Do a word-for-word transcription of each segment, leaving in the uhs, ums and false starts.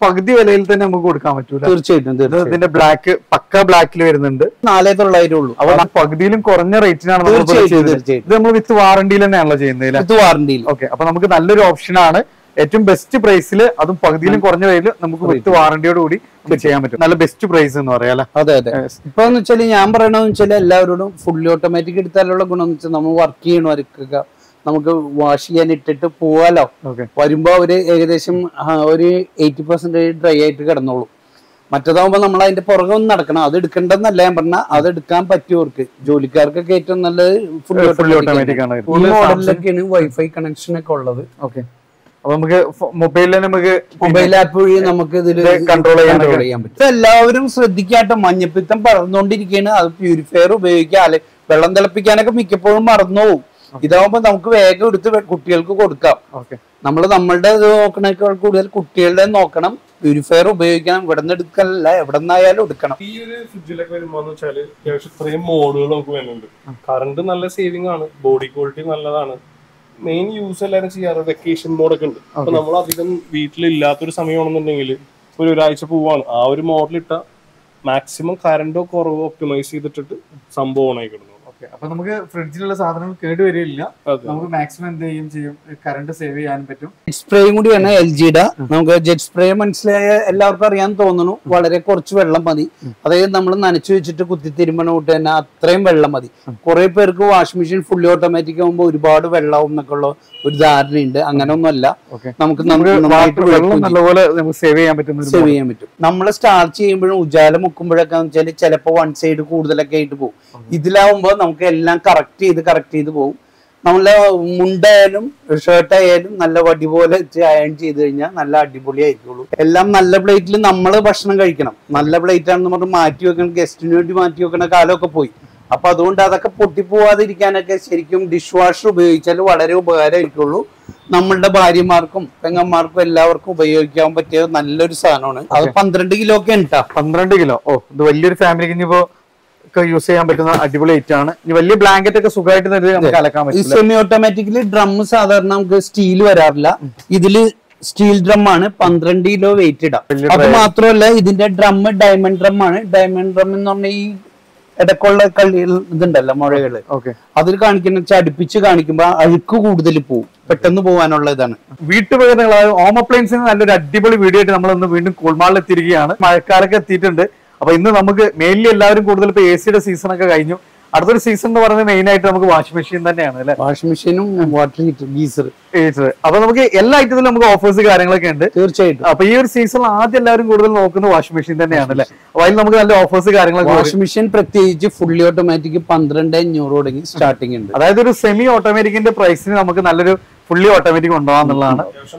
പകുതി വിലയിൽ തന്നെ നമുക്ക് കൊടുക്കാൻ പറ്റൂല? തീർച്ചയായിട്ടും. ഇതിന്റെ ബ്ലാക്ക് പക്ക ബ്ലാക്കിൽ വരുന്നുണ്ട്, നാലേ തൊള്ളായിരം ഉള്ളൂ. അപ്പൊ പകുതിയിലും കുറഞ്ഞ റേറ്റിനാണ് ഇത്. നമ്മൾ വിത്ത് വാറണ്ടിയിൽ തന്നെയാണല്ലോ ചെയ്യുന്നത്? വിത്ത് വാറണ്ടിയിൽ. ഓക്കെ, അപ്പൊ നമുക്ക് നല്ലൊരു ഓപ്ഷൻ ആണ്. ഏറ്റവും ബെസ്റ്റ് പ്രൈസിൽ, അതും പകുതിയിലും കുറഞ്ഞ വിലയിൽ നമുക്ക് വിത്ത് വാറണ്ടിയോട് കൂടി ചെയ്യാൻ പറ്റും. നല്ല ബെസ്റ്റ് പ്രൈസ് എന്ന് പറയാം. അതെ അതെ. ഇപ്പൊ എന്ന് വെച്ചാല് ഞാൻ പറയണെന്ന് വെച്ചാൽ എല്ലാവരോടും ഫുള്ളി ഓട്ടോമാറ്റിക് എടുത്താലുള്ള ഗുണം എന്ന് വെച്ചാൽ നമ്മൾ വർക്ക് ചെയ്യണവർക്ക് നമുക്ക് വാഷ് ചെയ്യാൻ ഇട്ടിട്ട് പോവാലോ. വരുമ്പോ അവര് ഏകദേശം ഒരു എയ്റ്റി പെർസെന്റേജ് ഡ്രൈ ആയിട്ട് കിടന്നോളൂ. മറ്റേതാവുമ്പോ നമ്മൾ അതിന്റെ പുറകെ ഒന്ന് നടക്കണം. അത് എടുക്കേണ്ടെന്നല്ല ഞാൻ പറഞ്ഞ, അത് എടുക്കാൻ പറ്റിയവർക്ക് ജോലിക്കാർക്കൊക്കെ ഏറ്റവും നല്ലത് ഫുള്ളി ഓട്ടോമാറ്റിക് ആണ്. ഈ മോഡലിലൊക്കെയാണ് വൈഫൈ കണക്ഷൻ ഒക്കെ ഉള്ളത്. ഓക്കെ, അപ്പൊ നമുക്ക് മൊബൈലിൽ നമുക്ക് മൊബൈൽ ആപ്പ് വഴി നമുക്ക് ഇതിൽ കൺട്രോൾ ചെയ്യാൻ പറ്റും. എല്ലാവരും ശ്രദ്ധിക്കാട്ടോ, മഞ്ഞപ്പിത്തം പറന്നുകൊണ്ടിരിക്കുകയാണ്. അത് പ്യൂരിഫയർ ഉപയോഗിക്കുക, അല്ലെ വെള്ളം തിളപ്പിക്കാനൊക്കെ മിക്കപ്പോഴും മറന്നു പോകും. ഇതാവുമ്പോ നമുക്ക് വേഗം എടുത്ത് കുട്ടികൾക്ക് കൊടുക്കാം. നമ്മള് നമ്മളുടെ ഇത് നോക്കണേക്കാൾ കൂടുതൽ കുട്ടികളുടെ നോക്കണം. പ്യൂരിഫയർ ഉപയോഗിക്കണം, ഇവിടെ നിന്ന് എടുക്കലല്ല, എവിടെ നിന്നായാലും എടുക്കണം. ഈ ഒരു ഫ്രിഡ്ജിലൊക്കെ വരുമ്പോന്ന് വെച്ചാല് അത്യാവശ്യം ഇത്രയും മോഡുകൾ നമുക്ക് വരുന്നുണ്ട്. കറണ്ട് നല്ല സേവിംഗ് ആണ്, ബോഡി ക്വാളിറ്റി നല്ലതാണ്. മെയിൻ യൂസ് എല്ലാവരും ചെയ്യാറ് വെക്കേഷൻ മോഡൊക്കെ ഉണ്ട്. അപ്പൊ നമ്മൾ അധികം വീട്ടിലില്ലാത്തൊരു സമയമാണെന്നുണ്ടെങ്കിൽ ഒരു ഒരാഴ്ച പോവാണ്, ആ ഒരു മോഡൽ ഇട്ട മാക്സിമം കറണ്ടോ കുറവോ ഒപ്റ്റിമൈസ് ചെയ്തിട്ടിട്ട് സംഭവം ഓണായി കിടന്നു. അപ്പൊ നമുക്ക് ഫ്രിഡ്ജിലുള്ള സാധനങ്ങൾ കേടുവരില്ല, നമുക്ക് മാക്സിമം എന്ത് ചെയ്യും ചെയ്യും കറണ്ട് സേവ് ചെയ്യാനും പറ്റും. ജെറ്റ് സ്പ്രേയും കൂടിയാണ് എൽ ജിയുടെ. നമുക്ക് ജെറ്റ് സ്പ്രേ മനസ്സിലായ എല്ലാവർക്കും അറിയാൻ തോന്നുന്നു. വളരെ കുറച്ച് വെള്ളം മതി, അതായത് നമ്മൾ നനച്ചു വെച്ചിട്ട് കുത്തിത്തിരുമ്പണ കൂട്ട് തന്നെ അത്രയും വെള്ളം മതി. കുറെ പേർക്ക് വാഷിംഗ് മെഷീൻ ഫുള്ളി ഓട്ടോമാറ്റിക് ആകുമ്പോൾ ഒരുപാട് വെള്ളമാവും എന്നൊക്കെ ഉള്ള ഒരു ധാരണയുണ്ട്. അങ്ങനെ ഒന്നുമല്ല, നമുക്ക് നല്ലപോലെ സേവ് ചെയ്യാൻ പറ്റും സേവ് ചെയ്യാൻ പറ്റും. നമ്മൾ സ്റ്റാർട്ട് ചെയ്യുമ്പോഴും ഉജാല മുക്കുമ്പോഴൊക്കെ വെച്ചാൽ ചിലപ്പോ വൺ സൈഡ് കൂടുതലൊക്കെ ആയിട്ട് പോകും. ഇതിലാവുമ്പോ നമുക്ക് എല്ലാം കറക്റ്റ് ചെയ്ത് കറക്റ്റ് ചെയ്ത് പോകും. നമ്മളെ മുണ്ടായാലും ഷർട്ടായാലും നല്ല വടി പോലെ അയൺ ചെയ്ത് കഴിഞ്ഞാൽ നല്ല അടിപൊളി ആയിരിക്കുള്ളൂ. എല്ലാം നല്ല പ്ലേറ്റിൽ നമ്മൾ ഭക്ഷണം കഴിക്കണം. നല്ല പ്ലേറ്റ് ആണെന്ന് പറഞ്ഞ് മാറ്റി വെക്കണം, ഗസ്റ്റിന് വേണ്ടി മാറ്റി വെക്കണ കാലമൊക്കെ പോയി. അപ്പൊ അതുകൊണ്ട് അതൊക്കെ പൊട്ടിപ്പോവാതിരിക്കാനൊക്കെ ശരിക്കും ഡിഷ് വാഷർ ഉപയോഗിച്ചാൽ വളരെ ഉപകാരമായിരിക്കുള്ളൂ. നമ്മളുടെ ഭാര്യമാർക്കും പെങ്ങന്മാർക്കും എല്ലാവർക്കും ഉപയോഗിക്കാൻ പറ്റിയ നല്ലൊരു സാധനമാണ്. അത് പന്ത്രണ്ട് കിലോ ഒക്കെ ഉണ്ടാ പന്ത്രണ്ട് കിലോ ഓ ഇത് വലിയൊരു ഫാമിലിക്ക് ഇനിയിപ്പോ യൂസ് ചെയ്യാൻ പറ്റുന്ന അടിപൊളി ഐറ്റം ആണ്. വലിയ ബ്ലാങ്കറ്റ് ഒക്കെ സുഖമായിട്ട് നമുക്ക് അലക്കാൻ പറ്റും. സെമി ഓട്ടോമാറ്റിക്കലി ഡ്രം സാധാരണ നമുക്ക് സ്റ്റീൽ വരാറില്ല, ഇതില് സ്റ്റീൽ ഡ്രം ആണ്. പന്ത്രണ്ട് കിലോ വെയിറ്റ് ഇടാം. അത് മാത്രമല്ല ഇതിന്റെ ഡ്രം ഡയമണ്ട് ഡ്രം ആണ്. ഡയമണ്ട് ഡ്രം എന്ന് പറഞ്ഞാൽ ഈ ഇടക്കുള്ള കളി ഇതുണ്ടല്ലോ മുഴകള്, അതിൽ കാണിക്കുന്ന വെച്ചാൽ അടുപ്പിച്ച് കാണിക്കുമ്പോ അഴുക്ക് കൂടുതൽ പോവും, പെട്ടെന്ന് പോകാനുള്ള ഇതാണ്. വീട്ടുപകരണങ്ങളായ ഹോം അപ്ലയൻസിന് നല്ലൊരു അടിപൊളി വീഡിയോ ആയിട്ട് നമ്മൾ ഇന്ന് വീണ്ടും കൂൾമാളിൽ എത്തിയിരിക്കുകയാണ്. മഴക്കാലൊക്കെ എത്തിയിട്ടുണ്ട്. അപ്പൊ ഇന്ന് നമുക്ക് മെയിൻലി എല്ലാവരും കൂടുതൽ ഇപ്പൊ എ സിയുടെ സീസൺ ഒക്കെ കഴിഞ്ഞു. അടുത്തൊരു സീസൺ എന്ന് പറയുന്നത് മെയിൻ ആയിട്ട് നമുക്ക് വാഷിംഗ് മെഷീൻ തന്നെയാണ് അല്ലെ? വാഷിംഗ് മെഷീനും വാട്ടർ ഹീറ്റർ ഗീസർ ഗീസർ അപ്പൊ നമുക്ക് എല്ലാ ഐറ്റത്തിലും നമുക്ക് ഓഫേഴ്സ് കാര്യങ്ങളൊക്കെ ഉണ്ട്. തീർച്ചയായിട്ടും. അപ്പൊ ഈ ഒരു സീസണിൽ ആദ്യം എല്ലാവരും കൂടുതൽ നോക്കുന്നത് വാഷിംഗ് മെഷീൻ തന്നെയാണ് അല്ലെ? അപ്പൊ അതിൽ നമുക്ക് നല്ല ഓഫേഴ്സ് കാര്യങ്ങളൊക്കെ. വാഷിംഗ് മെഷീൻ പ്രത്യേകിച്ച് ഫുള്ളി ഓട്ടോമാറ്റിക് പന്ത്രണ്ട് അഞ്ഞൂറ് തുടങ്ങി സ്റ്റാർട്ടിംഗ് ഉണ്ട്. അതായത് ഒരു സെമി ഓട്ടോമാറ്റിക്കിന്റെ പ്രൈസിന് നമുക്ക് നല്ലൊരു ഫുള്ളി ഓട്ടോമാറ്റിക് ഉണ്ടാവാന്നുള്ളതാണ്.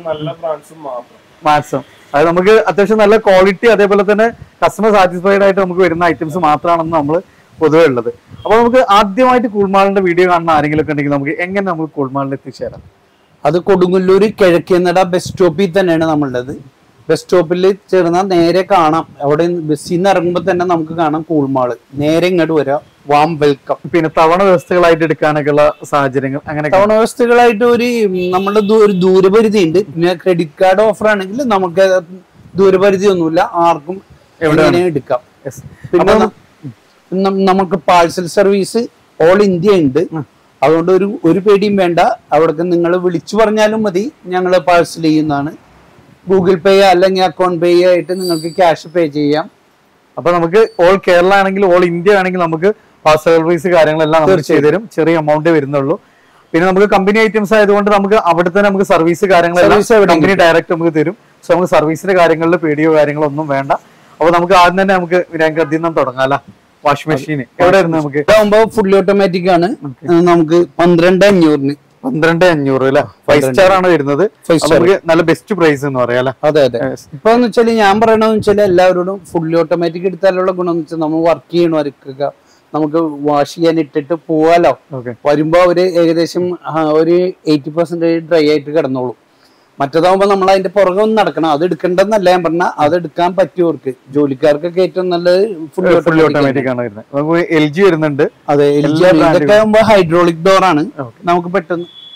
മാക്സിമം അതായത് നമുക്ക് അത്യാവശ്യം നല്ല ക്വാളിറ്റി അതേപോലെ തന്നെ കസ്റ്റമർ സാറ്റിസ്ഫൈഡ് ആയിട്ട് നമുക്ക് വരുന്ന ഐറ്റംസ് മാത്രമാണെന്ന് നമ്മൾ പൊതുവെ ഉള്ളത്. അപ്പൊ നമുക്ക് ആദ്യമായിട്ട് കൂൾമാളിന്റെ വീഡിയോ കാണുന്ന ആരെങ്കിലും ഒക്കെ ഉണ്ടെങ്കിൽ നമുക്ക് എങ്ങനെ നമുക്ക് കൂൾമാളിൽ എത്തിച്ചേരാം? അത് കൊടുങ്ങല്ലൂര് കിഴക്കേനട ബസ് സ്റ്റോപ്പിൽ തന്നെയാണ് നമ്മളുടേത്. ബസ് സ്റ്റോപ്പിൽ ചേർന്നാൽ നേരെ കാണാം. അവിടെ ബസ്സിൽ നിന്ന് ഇറങ്ങുമ്പോൾ തന്നെ നമുക്ക് കാണാം കൂൾമാള്. നേരെ ഇങ്ങോട്ട് വരാം. Warm welcome. പിന്നെ തവണ വ്യവസ്ഥകളായിട്ട് എടുക്കാനൊക്കെ ഉള്ള സാഹചര്യങ്ങൾ അങ്ങനെ തവണ വ്യവസ്ഥകളായിട്ട് ഒരു നമ്മുടെ ഒരു ദൂരപരിധി ഉണ്ട്. പിന്നെ ക്രെഡിറ്റ് കാർഡ് ഓഫർ ആണെങ്കിൽ നമുക്ക് ദൂരപരിധി ഒന്നുമില്ല, ആർക്കും എവിടെ എടുക്കാം. പിന്നെ നമുക്ക് പാഴ്സൽ സർവീസ് ഓൾ ഇന്ത്യ ഉണ്ട്. അതുകൊണ്ട് ഒരു ഒരു പേടിയും വേണ്ട. അവിടേക്ക് നിങ്ങൾ വിളിച്ചു പറഞ്ഞാലും മതി, ഞങ്ങൾ പാഴ്സൽ ചെയ്യുന്നതാണ്. ഗൂഗിൾ പേ അല്ലെങ്കിൽ അക്കൗണ്ട് പേ ആയിട്ട് നിങ്ങൾക്ക് ക്യാഷ് പേ ചെയ്യാം. അപ്പൊ നമുക്ക് ഓൾ കേരള ആണെങ്കിൽ ഓൾ ഇന്ത്യ ആണെങ്കിൽ നമുക്ക് പാഴ്സൽ സർവീസ് കാര്യങ്ങളെല്ലാം നമുക്ക് ചെയ്തു തരും. ചെറിയ എമൗണ്ട് വരുന്നുള്ളൂ. പിന്നെ നമുക്ക് കമ്പനി ഐറ്റംസ് ആയതുകൊണ്ട് നമുക്ക് അവിടെ തന്നെ നമുക്ക് സർവീസ് കാര്യങ്ങളെല്ലാം കമ്പനി ഡയറക്റ്റ് നമുക്ക് തരും. സോ നമുക്ക് സർവീസിന്റെ കാര്യങ്ങളിൽ പേടിയോ കാര്യങ്ങളോ ഒന്നും വേണ്ട. അപ്പൊ നമുക്ക് ആദ്യം തന്നെ നമുക്ക് അതിൽ നിന്ന് തുടങ്ങാം. വാഷിംഗ് മെഷീൻ എവിടെ വരുന്നത്? നമുക്ക് ഇതാകുമ്പോ ഫുള്ളി ഓട്ടോമാറ്റിക് ആണ്. നമുക്ക് പന്ത്രണ്ട് അഞ്ഞൂറിന് പന്ത്രണ്ട് അഞ്ഞൂറ് അല്ലെ? ഫൈവ് സ്റ്റാർ ആണ് വരുന്നത്. നമുക്ക് നല്ല ബെസ്റ്റ് പ്രൈസ് എന്ന് പറയാം. അതെ അതെ. ഇപ്പൊ എന്ന് വെച്ചാല് ഞാൻ പറയണെന്ന് വെച്ചാൽ എല്ലാവരോടും ഫുള്ളി ഓട്ടോമാറ്റിക് എടുത്താലുള്ള ഗുണം എന്ന് വെച്ചാൽ നമ്മൾ വർക്ക് ചെയ്യണവർക്ക് നമുക്ക് വാഷ് ചെയ്യാൻ ഇട്ടിട്ട് പോവാലോ. വരുമ്പോ അവര് ഏകദേശം ഒരു എയ്റ്റി പെർസെന്റേജ് ഡ്രൈ ആയിട്ട് കിടന്നോളൂ. മറ്റേതാവുമ്പോ നമ്മൾ അതിന്റെ പുറകെ ഒന്ന് നടക്കണം. അത് എടുക്കേണ്ടെന്നല്ല ഞാൻ പറഞ്ഞ, അത് എടുക്കാൻ പറ്റിയവർക്ക് ജോലിക്കാർക്കൊക്കെ ഏറ്റവും നല്ലത് ഫുള്ളി ഓട്ടോമാറ്റിക് ആണ് വരുന്നത്. എൽ ജി വരുന്നുണ്ട്. അതെ, എൽ ജി ഇതൊക്കെ ആകുമ്പോ ഹൈഡ്രോളിക് ഡോർ ആണ്. നമുക്ക് പെട്ടെന്ന്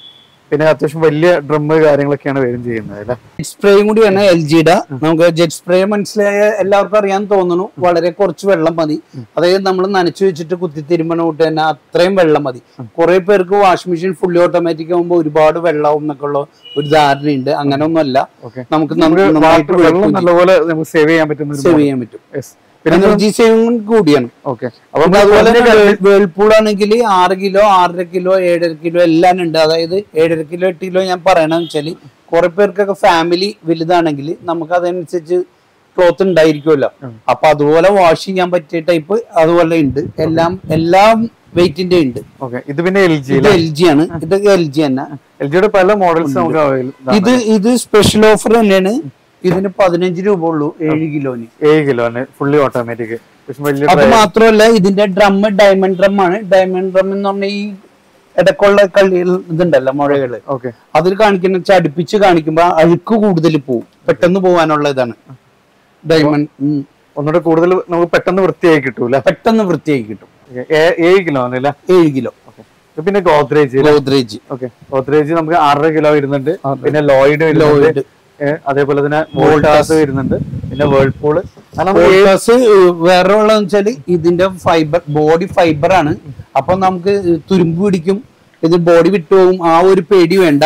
പിന്നെ അത്യാവശ്യം വലിയ ഡ്രം കാര്യങ്ങളൊക്കെയാണ് വരും ചെയ്യുന്നത് അല്ലെ. ജെറ്റ് സ്പ്രേയും കൂടിയാണ് എൽ ജിയുടെ. നമുക്ക് ജെറ്റ് സ്പ്രേ മനസ്സിലായ എല്ലാവർക്കും അറിയാൻ തോന്നുന്നു. വളരെ കുറച്ച് വെള്ളം മതി. അതായത് നമ്മൾ നനച്ചു വെച്ചിട്ട് കുത്തിത്തിരുമ്പണ കൂട്ട് തന്നെ അത്രയും വെള്ളം മതി. കുറെ പേർക്ക് വാഷിംഗ് മെഷീൻ ഫുള്ളി ഓട്ടോമാറ്റിക് ആകുമ്പോൾ ഒരുപാട് വെള്ളമാവും എന്നൊക്കെ ഉള്ള ഒരു ധാരണയുണ്ട്. അങ്ങനെ ഒന്നല്ല, നമുക്ക് വെള്ളം നല്ലപോലെ നമുക്ക് സേവ് ചെയ്യാൻ പറ്റും സേവ് ചെയ്യാൻ പറ്റും. എനർജി സേവിംഗ് കൂടിയാണ്. ഓക്കെ. അതുപോലെ വേൾപൂൾ ആണെങ്കിൽ ആറ് കിലോ ആറര കിലോ ഏഴര കിലോ എല്ലാം ഉണ്ട്. അതായത് ഏഴര കിലോ എട്ട് കിലോ ഞാൻ പറയണെന്ന് വെച്ചാല് കുറെ പേർക്കൊക്കെ ഫാമിലി വലുതാണെങ്കിൽ നമുക്ക് അതനുസരിച്ച് ക്ലോത്ത് ഉണ്ടായിരിക്കുമല്ലോ. അപ്പൊ അതുപോലെ വാഷ് ചെയ്യാൻ പറ്റിയ ടൈപ്പ് അതുപോലെ ഉണ്ട്. എല്ലാം എല്ലാം വെയിറ്റിന്റെ ഉണ്ട്. ഇത് പിന്നെ എൽ ജി ഇത് എൽ ജി ആണ്. ഇത് എൽ ജി തന്നെ. എൽ ജിയുടെ പല മോഡൽസ് ഇത് ഇത് സ്പെഷ്യൽ ഓഫർ തന്നെയാണ്. ഇതിന് പതിനഞ്ച് രൂപ ഉള്ളൂ ഏഴ് കിലോന്. ഏഴ് കിലോന് ഫുള്ളി ഓട്ടോമാറ്റിക്. അത് മാത്രമല്ല ഇതിന്റെ ഡ്രം ഡയമണ്ട് ഡ്രം ആണ്. ഡയമണ്ട് ഡ്രം എന്ന് പറഞ്ഞാൽ ഈ ഇടക്കുള്ള കളികൾ ഇതുണ്ടല്ലോ മുഴകള്, അതിൽ കാണിക്കുന്ന വെച്ചാൽ അടുപ്പിച്ച് കാണിക്കുമ്പോ അഴുക്ക് കൂടുതൽ പോവും, പെട്ടെന്ന് പോവാനുള്ള ഇതാണ് ഡയമണ്ട്. ഒന്നുകൂടെ കൂടുതൽ നമുക്ക് പെട്ടെന്ന് വൃത്തിയായി കിട്ടൂല, പെട്ടെന്ന് വൃത്തിയായി കിട്ടും. ഏഴ് കിലോ ആണല്ലേ? ഏഴ് കിലോ. പിന്നെ ഗോദ്രേജ് ഗോദ്രേജ് ഓക്കെ ഗോദ്രേജ് നമുക്ക് ആറര കിലോ വരുന്നുണ്ട്. പിന്നെ ലോയിഡ് ലോയിഡ് അതേപോലെ തന്നെ വോൾട്ടാസ് വരുന്നുണ്ട്. പിന്നെ വേൾപൂള്. വോൾട്ടാസ് വേറെ ഉള്ളതെന്ന് വെച്ചാല് ഇതിന്റെ ഫൈബർ ബോഡി ഫൈബർ ആണ്. അപ്പൊ നമുക്ക് തുരുമ്പ് പിടിക്കും, ഇത് ബോഡി വിട്ടുപോകും, ആ ഒരു പേടി വേണ്ട.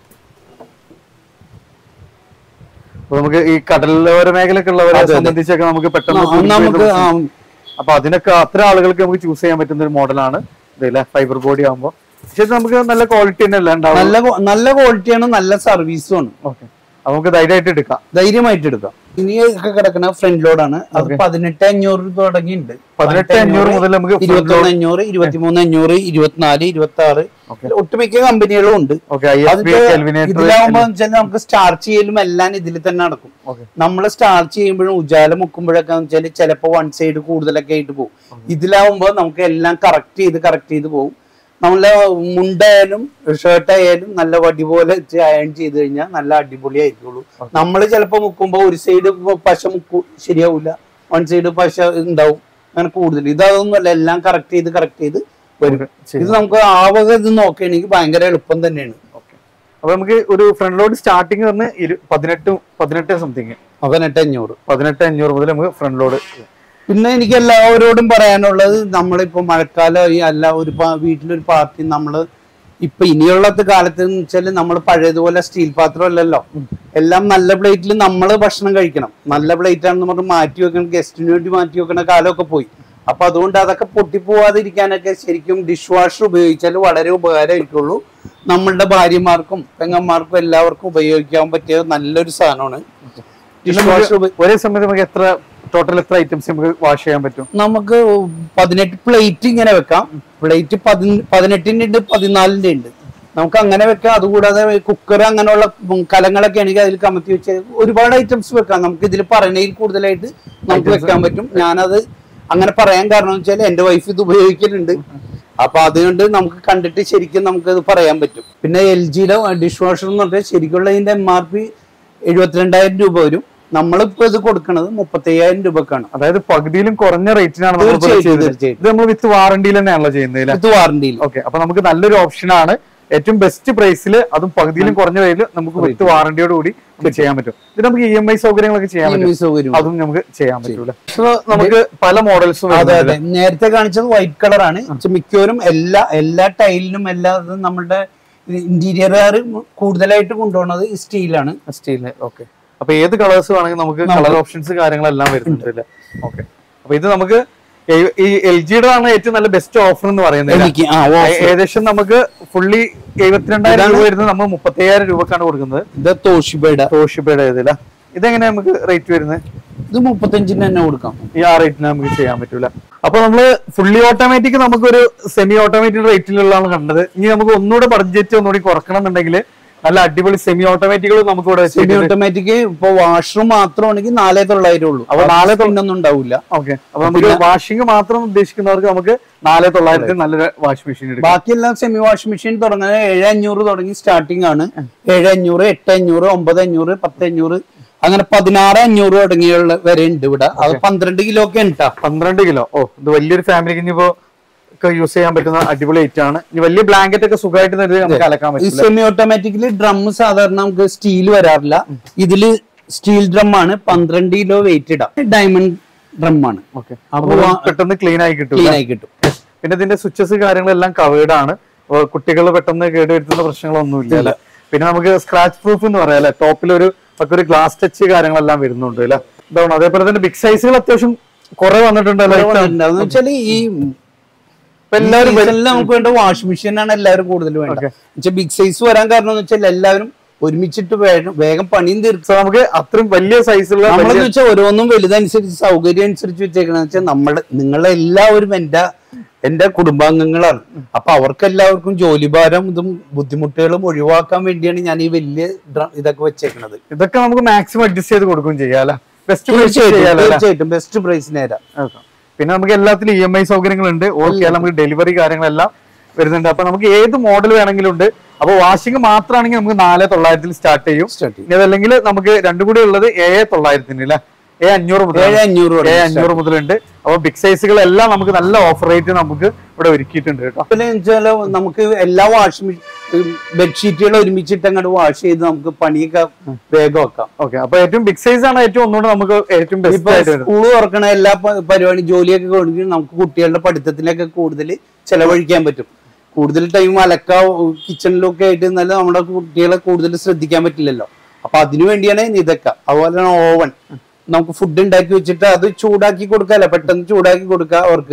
നമുക്ക് ഈ കടലോര മേഖലയൊക്കെ ഉള്ളവരെ സംബന്ധിച്ചൊക്കെ നമുക്ക് പെട്ടെന്ന് നമുക്ക് അപ്പൊ അതിനൊക്കെ അത്ര ആളുകൾക്ക് നമുക്ക് ചൂസ് ചെയ്യാൻ പറ്റുന്ന ഒരു മോഡലാണ് ഇതല്ലേ, ഫൈബർ ബോഡി ആകുമ്പോൾ. പക്ഷെ നമുക്ക് നല്ല ക്വാളിറ്റി തന്നെ അല്ല ഉണ്ടാവും. നല്ല നല്ല ക്വാളിറ്റിയാണ്, നല്ല സർവീസും ആണ്. ഓക്കെ, നമുക്ക് ധൈര്യമായിട്ട് എടുക്കാം ധൈര്യമായിട്ട് എടുക്കാം. ഇനിയൊക്കെ കിടക്കുന്ന ഫ്രണ്ട് ലോഡാണ്. അത് പതിനെട്ട് അഞ്ഞൂറ് തുടങ്ങിയിട്ടുണ്ട്. പതിനെട്ട് അഞ്ഞൂറ് മുതൽ നമുക്ക് ഇരുപത്തൊന്ന് അഞ്ഞൂറ് ഇരുപത്തിമൂന്ന് അഞ്ഞൂറ് ഇരുപത്തിനാല് ഇരുപത്തി ആറ് ഒട്ടുമിക്ക കമ്പനികളും ഉണ്ട്. ഇതിലാവുമ്പോ വെച്ചാൽ നമുക്ക് സ്റ്റാർച്ച് ചെയ്യലും എല്ലാം ഇതിൽ തന്നെ നടക്കും. നമ്മൾ സ്റ്റാർച്ച് ചെയ്യുമ്പോഴും ഉജാല മുക്കുമ്പോഴൊക്കെ വെച്ചാൽ ചിലപ്പോ വൺ സൈഡ് കൂടുതലൊക്കെ ആയിട്ട് പോകും. ഇതിലാവുമ്പോ നമുക്ക് എല്ലാം കറക്റ്റ് ചെയ്ത് കറക്റ്റ് ചെയ്ത് പോകും. നമ്മളെ മുണ്ടായാലും ഷർട്ടായാലും നല്ല വടി പോലെ അയൺ ചെയ്ത് കഴിഞ്ഞാൽ നല്ല അടിപൊളി ആയിരിക്കുള്ളൂ. നമ്മൾ ചിലപ്പോ മുക്കുമ്പോ ഒരു സൈഡ് പശ മുക്കു ശരിയാവൂല, വൺ സൈഡ് പശ ഉണ്ടാവും, അങ്ങനെ കൂടുതൽ. ഇതൊന്നുമല്ല, എല്ലാം കറക്റ്റ് ചെയ്ത് കറക്റ്റ് ചെയ്ത് വരും. ഇത് നമുക്ക് ആവക ഇത് നോക്കുകയാണെങ്കിൽ ഭയങ്കര എളുപ്പം തന്നെയാണ്. അപ്പൊ നമുക്ക് ഒരു ഫ്രണ്ട് ലോഡ് സ്റ്റാർട്ടിങ് പറഞ്ഞ് പതിനെട്ട് പതിനെട്ട് സംതിങ് പതിനെട്ട് അഞ്ഞൂറ് പതിനെട്ട് അഞ്ഞൂറ് മുതൽ നമുക്ക് ഫ്രണ്ട് ലോഡ്. പിന്നെ എനിക്ക് എല്ലാവരോടും പറയാനുള്ളത്, നമ്മളിപ്പോ മഴക്കാലം അല്ല ഒരു വീട്ടിലൊരു പാർട്ടി നമ്മള് ഇപ്പൊ ഇനിയുള്ള കാലത്ത് എന്ന് വെച്ചാല് നമ്മൾ പഴയതുപോലെ സ്റ്റീൽ പാത്രം അല്ലല്ലോ, എല്ലാം നല്ല പ്ലേറ്റിൽ നമ്മൾ ഭക്ഷണം കഴിക്കണം. നല്ല പ്ലേറ്റ് ആണെന്ന് പറഞ്ഞ് മാറ്റി വെക്കണം, ഗസ്റ്റിന് വേണ്ടി മാറ്റി വെക്കണ കാലമൊക്കെ പോയി. അപ്പൊ അതുകൊണ്ട് അതൊക്കെ പൊട്ടിപ്പോവാതിരിക്കാനൊക്കെ ശരിക്കും ഡിഷ് വാഷർ ഉപയോഗിച്ചാൽ വളരെ ഉപകാരമായിരിക്കുള്ളൂ. നമ്മളുടെ ഭാര്യമാർക്കും പെങ്ങന്മാർക്കും എല്ലാവർക്കും ഉപയോഗിക്കാൻ പറ്റിയ നല്ലൊരു സാധനമാണ് ഡിഷ് വാഷർ. ഒരേ സമയത്ത് നമുക്ക് എത്ര ടോട്ടൽ എത്ര ഐറ്റംസ് നമുക്ക് വാഷ് ചെയ്യാൻ പറ്റും? നമുക്ക് പതിനെട്ട് പ്ലേറ്റ് ഇങ്ങനെ വെക്കാം. പ്ലേറ്റ് പതി പതിനെട്ടിന്റെ ഉണ്ട്, പതിനാലിന്റെ ഉണ്ട്. നമുക്ക് അങ്ങനെ വെക്കാം. അതുകൂടാതെ കുക്കർ അങ്ങനെയുള്ള കലങ്ങളൊക്കെ ആണെങ്കിൽ അതിൽ കമത്തി വെച്ച് ഒരുപാട് ഐറ്റംസ് വെക്കാം. നമുക്ക് ഇതിൽ പറയുന്നതിൽ കൂടുതലായിട്ട് നമുക്ക് വെക്കാൻ പറ്റും. ഞാനത് അങ്ങനെ പറയാൻ കാരണം എന്ന് വെച്ചാൽ എന്റെ വൈഫ് ഇത് ഉപയോഗിക്കുന്നുണ്ട്. അപ്പൊ അതുകൊണ്ട് നമുക്ക് കണ്ടിട്ട് ശരിക്കും നമുക്ക് ഇത് പറയാൻ പറ്റും. പിന്നെ എൽ ജിയുടെ ഡിഷ് വാഷർ എന്ന് പറഞ്ഞാൽ ശരിക്കുള്ള ഇതിന്റെ എം ആർ പി എഴുപത്തിരണ്ടായിരം രൂപ വരും. നമ്മളിപ്പോ ഇത് കൊടുക്കുന്നത് മുപ്പത്തി അയ്യായിരം രൂപക്കാണ്. അതായത് പകുതിയിലും കുറഞ്ഞ റേറ്റിനാണ് ഇത് നമ്മൾ വിത്ത് വാറണ്ടിയിൽ തന്നെയാണല്ലോ ചെയ്യുന്നത്. വിത്ത് വാറണ്ടിയിൽ. ഓക്കെ, അപ്പൊ നമുക്ക് നല്ലൊരു ഓപ്ഷൻ ആണ്. ഏറ്റവും ബെസ്റ്റ് പ്രൈസിൽ, അതും പകുതിയിലും കുറഞ്ഞ വിലയിൽ നമുക്ക് വിത്ത് വാറണ്ടിയോട് കൂടി ചെയ്യാൻ പറ്റും. ഇത് നമുക്ക് ഇ എം ഐ സൗകര്യങ്ങളൊക്കെ ചെയ്യാൻ പറ്റും. അതും നമുക്ക് ചെയ്യാൻ പറ്റൂല. നമുക്ക് പല മോഡൽസും. അതെ അതെ, നേരത്തെ കാണിച്ചത് വൈറ്റ് കളറാണ്. മിക്കവരും എല്ലാ എല്ലാ ടൈലിനും എല്ലാ നമ്മളുടെ ഇന്റീരിയർ കൂടുതലായിട്ട് കൊണ്ടുപോകുന്നത് സ്റ്റീലാണ്. സ്റ്റീല്. ഓക്കെ, അപ്പൊ ഏത് കളേഴ്സ് വേണമെങ്കിൽ നമുക്ക് കളർ ഓപ്ഷൻസ് കാര്യങ്ങളെല്ലാം വരുന്നുണ്ട്. ഓക്കെ, അപ്പൊ ഇത് നമുക്ക് ഈ എൽ ജിയുടെ ആണ് ഏറ്റവും നല്ല ബെസ്റ്റ് ഓഫർ എന്ന് പറയുന്നത്. ഏകദേശം നമുക്ക് ഫുള്ളി എഴുപത്തിരണ്ടായിരം രൂപ വരുന്നത് നമ്മൾ മുപ്പത്തി അയ്യായിരം രൂപക്കാണ് കൊടുക്കുന്നത്. ഇത് തോഷിബയുടെ തോഷിബയുടെ ഇതില. ഇതെങ്ങനെയാ നമുക്ക് റേറ്റ് വരുന്നത്? ഇത് മുപ്പത്തഞ്ചിന് തന്നെ കൊടുക്കാം. ഈ ആ റേറ്റിന് നമുക്ക് ചെയ്യാൻ പറ്റൂല. അപ്പൊ നമ്മള് ഫുള്ളി ഓട്ടോമാറ്റിക് നമുക്കൊരു സെമി ഓട്ടോമാറ്റിക് റേറ്റിലുള്ളതാണ് കണ്ടത്. ഇനി നമുക്ക് ഒന്നുകൂടെ ബഡ്ജറ്റ് ഒന്നുകൂടി കുറക്കണം എന്നുണ്ടെങ്കിൽ നല്ല അടിപൊളി സെമി ഓട്ടോമാറ്റിക്കുകൾ നമുക്ക് ഇവിടെ സെമി ഓട്ടോമാറ്റിക് ഇപ്പൊ വാഷ് മാത്രമാണെങ്കിൽ നാലേ തൊള്ളായിരം ഉള്ളൂ. അപ്പൊ നാളെ തൊണ്ണൊന്നും ഉണ്ടാവില്ല. ഓക്കെ, അപ്പൊ നമുക്ക് വാഷിംഗ് മാത്രം ഉദ്ദേശിക്കുന്നവർക്ക് നമുക്ക് നാലേ തൊള്ളായിരത്തി നല്ലൊരു വാഷിംഗ് മെഷീൻ എടുക്കാം. ബാക്കിയെല്ലാം സെമി വാഷിംഗ് മെഷീൻ തുടങ്ങുന്നത് ഏഴ് അഞ്ഞൂറ് തുടങ്ങി സ്റ്റാർട്ടിംഗ് ആണ്. ഏഴ് അഞ്ഞൂറ് എട്ട് അഞ്ഞൂറ് ഒമ്പത് അഞ്ഞൂറ് പത്ത് അഞ്ഞൂറ് അങ്ങനെ പതിനാറ് അഞ്ഞൂറ് തുടങ്ങിയുള്ള വരെ ഉണ്ട് ഇവിടെ. അത് പന്ത്രണ്ട് കിലോ ഒക്കെ ഉണ്ടാ. പന്ത്രണ്ട് കിലോ ഓ ഇത് വലിയൊരു ഫാമിലിക്ക് ഇനിയിപ്പോ ഒക്കെ യൂസ് ചെയ്യാൻ പറ്റുന്ന അടിപൊളി ഐറ്റം ആണ്. ഇനി വലിയ ബ്ലാങ്കറ്റ് ഒക്കെ സുഖമായിട്ട് നമുക്ക് അലക്കാൻ പറ്റും. സെമി ഓട്ടോമാറ്റിക്കലി ഡ്രം സാധാരണ നമുക്ക് സ്റ്റീൽ വരാറില്ല. ഇതില് സ്റ്റീൽ ഡ്രം ആണ്, പന്ത്രണ്ട് കിലോ വെയിറ്റ് ഇടാം. ഡയമണ്ട് ഡ്രം ആണ്. ഓക്കെ, അപ്പൊ പെട്ടെന്ന് ക്ലീൻ ആയി കിട്ടും. ക്ലീൻ ആയി കിട്ടും. പിന്നെ ഇതിന്റെ സ്വിച്ചസ് കാര്യങ്ങളെല്ലാം കവേർഡ് ആണ്. കുട്ടികൾ പെട്ടെന്ന് കേടുവരുത്തുന്ന പ്രശ്നങ്ങളൊന്നുമില്ല അല്ലെ. പിന്നെ നമുക്ക് സ്ക്രാച്ച് പ്രൂഫ് എന്ന് പറയാം അല്ലെ. ടോപ്പിൽ ഒരു ഒക്കെ ഒരു ഗ്ലാസ് ടച്ച് കാര്യങ്ങളെല്ലാം വരുന്നുണ്ട് അല്ലെ. ഇതാണ്. അതേപോലെ തന്നെ ബിഗ് സൈസുകൾ അത്യാവശ്യം കുറെ വന്നിട്ടുണ്ടല്ലോ. വെച്ചാല് ഈ എല്ലാവരും നമുക്ക് വേണ്ട വാഷിംഗ് മെഷീൻ ആണ് എല്ലാവരും കൂടുതൽ വേണ്ടത്. ബിഗ് സൈസ് വരാൻ കാരണം എന്ന് വെച്ചാൽ എല്ലാവരും ഒരുമിച്ചിട്ട് വേഗം പണിയും തീർക്കും. നമുക്ക് അത്രയും വലിയ സൈസുള്ള നമ്മളെന്ന് വെച്ചാൽ ഓരോന്നും വലുതനുസരിച്ച് സൗകര്യം അനുസരിച്ച് വെച്ചേക്കണെന്ന് വെച്ചാൽ നമ്മുടെ നിങ്ങളെ എല്ലാവരും എന്റെ എന്റെ കുടുംബാംഗങ്ങളാണ്. അപ്പൊ അവർക്ക് എല്ലാവർക്കും ജോലിഭാരം ഇതും ബുദ്ധിമുട്ടുകളും ഒഴിവാക്കാൻ വേണ്ടിയാണ് ഞാൻ ഈ വലിയ ഇതൊക്കെ വെച്ചേക്കണത്. ഇതൊക്കെ നമുക്ക് മാക്സിമം അഡ്ജസ്റ്റ് ചെയ്ത് കൊടുക്കുകയും ചെയ്യാം. തീർച്ചയായിട്ടും ബെസ്റ്റ് പ്രൈസിന് തരാം. പിന്നെ നമുക്ക് എല്ലാത്തിലും ഇ എം ഐ സൗകര്യങ്ങളുണ്ട്. ഓക്കെ, നമുക്ക് ഡെലിവറി കാര്യങ്ങളെല്ലാം വരുന്നുണ്ട്. അപ്പൊ നമുക്ക് ഏത് മോഡൽ വേണമെങ്കിലും ഉണ്ട്. അപ്പൊ വാഷിംഗ് മാത്രമാണെങ്കിൽ നമുക്ക് നാല് തൊള്ളായിരത്തിൽ സ്റ്റാർട്ട് ചെയ്യും. ഇനി അതല്ലെങ്കിൽ നമുക്ക് രണ്ടും കൂടി ഉള്ളത് ഏഴ് തൊള്ളായിരത്തിന് അല്ലെ, ഏഴ് അഞ്ഞൂറ് മുതൽ ഏഴ് അഞ്ഞൂറ് മുതലുണ്ട്. അപ്പൊ ബിഗ് സൈസുകളെല്ലാം നമുക്ക് നല്ല ഓഫർ റേറ്റ് നമുക്ക് ഇവിടെ ഒരുക്കിയിട്ടുണ്ട് കേട്ടോ. പിന്നെ വെച്ചാല് നമുക്ക് എല്ലാ വാഷിംഗ് ബെഡ്ഷീറ്റുകൾ ഒരുമിച്ചിട്ട് അങ്ങോട്ട് വാഷ് ചെയ്ത് നമുക്ക് പണിയൊക്കെ വേഗം വെക്കാം. ഓക്കെ, അപ്പൊ ഏറ്റവും ബിഗ് സൈസ് ആണ് ഏറ്റവും ഒന്നുകൂടെ നമുക്ക് ഏറ്റവും ബെസ്റ്റ്. സ്കൂള് തുറക്കണ എല്ലാ പരിപാടി ജോലിയൊക്കെ കൊടുക്കുകയും നമുക്ക് കുട്ടികളുടെ പഠിത്തത്തിലൊക്കെ കൂടുതൽ ചെലവഴിക്കാൻ പറ്റും. കൂടുതൽ ടൈം അലക്ക കിച്ചണിലൊക്കെ ആയിട്ട് എന്നാലും നമ്മുടെ കുട്ടികളെ കൂടുതൽ ശ്രദ്ധിക്കാൻ പറ്റില്ലല്ലോ. അപ്പൊ അതിനു വേണ്ടിയാണ് ഇതൊക്കെ. അതുപോലെ തന്നെ ഓവൻ, നമുക്ക് ഫുഡ് ഉണ്ടാക്കി വെച്ചിട്ട് അത് ചൂടാക്കി കൊടുക്കാല്ലോ, പെട്ടെന്ന് ചൂടാക്കി കൊടുക്കാം അവർക്ക്.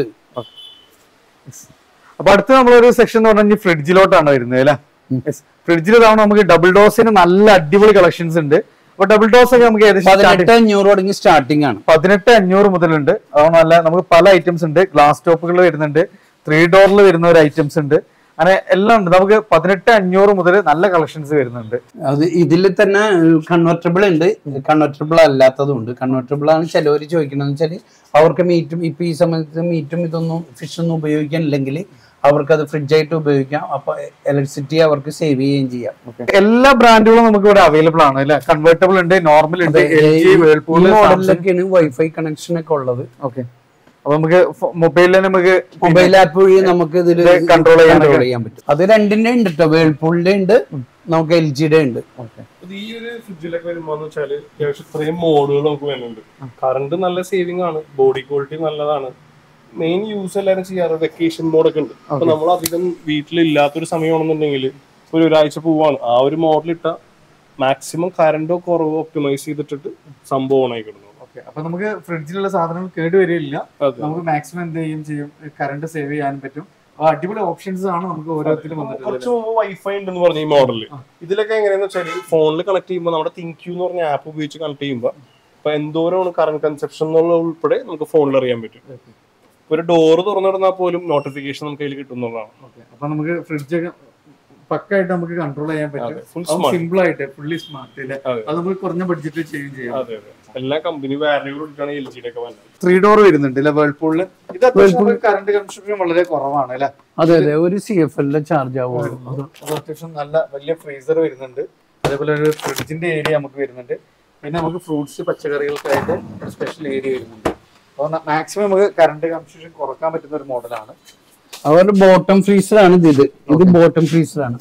അപ്പൊ അടുത്ത് നമ്മളൊരു സെക്ഷൻ എന്ന് പറഞ്ഞാൽ ഫ്രിഡ്ജിലോട്ടാണ് വരുന്നത് അല്ലെ. ഫ്രിഡ്ജിൽ ഇതാണ് നമുക്ക് ഡബിൾ ഡോസിന് നല്ല അടിപൊളി കളക്ഷൻസ് ഉണ്ട്. അപ്പൊ ഡബിൾ ഡോസ് ഒക്കെ നമുക്ക് ഏകദേശം പതിനെട്ട് അഞ്ഞൂറ് തുടങ്ങി സ്റ്റാർട്ടിംഗ് ആണ്. പതിനെട്ട് അഞ്ഞൂറ് മുതലുണ്ട്. അതുകൊണ്ട് നല്ല നമുക്ക് പല ഐറ്റംസ് ഉണ്ട്. ഗ്ലാസ് ടോപ്പുകൾ വരുന്നുണ്ട്, ത്രീ ഡോറിൽ വരുന്ന ഒരു ഐറ്റംസ് ഉണ്ട്, അങ്ങനെ എല്ലാം ഉണ്ട്. നമുക്ക് പതിനെട്ട് അഞ്ഞൂറ് മുതൽ നല്ല കളക്ഷൻസ് വരുന്നുണ്ട്. അത് ഇതിൽ തന്നെ കൺവെർട്ടബിൾ ഉണ്ട്, കൺവെർട്ടബിൾ അല്ലാത്തതും ഉണ്ട്. കൺവെർട്ടബിൾ ആണ് ചിലവർ ചോദിക്കണമെന്ന് വെച്ചാൽ അവർക്ക് മീറ്റും ഇപ്പൊ ഈ സമയത്ത് മീറ്റും ഇതൊന്നും ഫിഷൊന്നും ഉപയോഗിക്കാനില്ലെങ്കിൽ അവർക്കത് ഫ്രിഡ്ജായിട്ട് ഉപയോഗിക്കാം. അപ്പൊ ഇലക്ട്രിസിറ്റി അവർക്ക് സേവ് ചെയ്യുകയും ചെയ്യാം. എല്ലാ ബ്രാൻഡുകളും നമുക്ക് ഇവിടെ അവൈലബിൾ ആണ് അല്ലെ. കൺവെർട്ടബിൾ ഉണ്ട്, നോർമൽ ഉണ്ട്, മോഡലിലൊക്കെയാണ് വൈഫൈ കണക്ഷൻ ഒക്കെ ഉള്ളത്. ഓക്കെ, അപ്പൊ നമുക്ക് മൊബൈലിൽ നമുക്ക് മൊബൈൽ ആപ്പ് വഴി നമുക്ക് ഇതിൽ കൺട്രോൾ ചെയ്യാൻ പറ്റും. അത് രണ്ടിന്റെ ഉണ്ട് കേട്ടോ. വേൾപൂളിന്റെ ഉണ്ട്, നമുക്ക് എൽ ജിയുടെ ഉണ്ട്. ഈ ഒരു ഫ്രിഡ്ജിലൊക്കെ വരുമ്പോന്ന് വെച്ചാല് അത്യാവശ്യം ഇത്രയും മോഡുകൾ നമുക്ക് വരുന്നുണ്ട്. കറണ്ട് നല്ല സേവിങ് ആണ്, ബോഡി ക്വാളിറ്റി നല്ലതാണ്. മെയിൻ യൂസ് എല്ലാവരും ചെയ്യാറ് വെക്കേഷൻ മോഡൊക്കെ ഉണ്ട്. അപ്പൊ നമ്മൾ അധികം വീട്ടിലില്ലാത്തൊരു സമയമാണെന്നുണ്ടെങ്കിൽ ഒരു ഒരാഴ്ച പോവാണ്, ആ ഒരു മോഡൽ ഇട്ട മാക്സിമം കറണ്ടോ കുറവോ ഒപ്റ്റിമൈസ് ചെയ്തിട്ടിട്ട് സംഭവം ഓണായി കിടന്നു. അപ്പൊ നമുക്ക് ഫ്രിഡ്ജിലുള്ള സാധനങ്ങൾ കേടുവരില്ല. നമുക്ക് മാക്സിമം എന്ത് ചെയ്യും ചെയ്യും കറണ്ട് സേവ് ചെയ്യാൻ പറ്റും. അടിപൊളി ഓപ്ഷൻസ് ആണ് നമുക്ക് ഓരോരുത്തരും വന്നിട്ടുള്ളത്. കുറച്ച് വൈഫൈ ഉണ്ടെന്ന് പറഞ്ഞ ഈ മോഡലിൽ ഇതിലൊക്കെ എങ്ങനെയാന്ന് വെച്ചാൽ ഫോണിൽ കണക്ട് ചെയ്യുമ്പോൾ നമ്മുടെ തിങ്ക്യൂ എന്ന് പറഞ്ഞ ആപ്പ് ഉപയോഗിച്ച് കണക്ട് ചെയ്യുമ്പോൾ ഇപ്പൊ എന്തോരമാണ് കറണ്ട് കൺസപ്ഷൻ എന്നുള്ള ഉൾപ്പെടെ നമുക്ക് ഫോണിൽ അറിയാൻ പറ്റും. ഒരു ഡോറ് തുറന്നിടുന്നാൽ പോലും നോട്ടിഫിക്കേഷൻ നമുക്ക് അതിൽ കിട്ടുന്നതാണ്. അപ്പൊ നമുക്ക് ഫ്രിഡ്ജ് പക്കായിട്ട് നമുക്ക് കൺട്രോൾ ചെയ്യാൻ പറ്റും. സിമ്പിൾ ആയിട്ട് ഫുള്ളി സ്മാർട്ട് അല്ലേ. അത് നമുക്ക് കുറഞ്ഞ ബഡ്ജറ്റിൽ ചെയ്യുകയും ചെയ്യാം. എല്ലാ കമ്പനി വാറന്റിയോടുകൂടിയാണ് എൽ ജിയുടെ ഒക്കെ വന്നത്. ത്രീ ഡോർ വരുന്നുണ്ട് അല്ലെ വേൾപൂളില്. ഇത് അത്യാവശ്യം കറണ്ട് കൺസപ്ഷൻ വളരെ കുറവാണ് അല്ലെ. അതെ അതെ, ഒരു സി എഫ് എൽ ചാർജ് ആവും. അത്യാവശ്യം നല്ല വലിയ ഫ്രീസർ വരുന്നുണ്ട്. അതേപോലെ ഒരു ഫ്രിഡ്ജിന്റെ ഏരിയ നമുക്ക് വരുന്നുണ്ട്. പിന്നെ നമുക്ക് ഫ്രൂട്ട്സ് പച്ചക്കറികൾക്കായിട്ട് ഒരു സ്പെഷ്യൽ ഏരിയ വരുന്നുണ്ട്. അപ്പോൾ മാക്സിമം നമുക്ക് കറണ്ട് കൺസപ്ഷൻ കുറക്കാൻ പറ്റുന്ന ഒരു മോഡലാണ്. അവരുടെ ബോട്ടം ഫ്രീസർ ആണ് ഇത്. ഇത് ബോട്ടം ഫ്രീസർ ആണ്.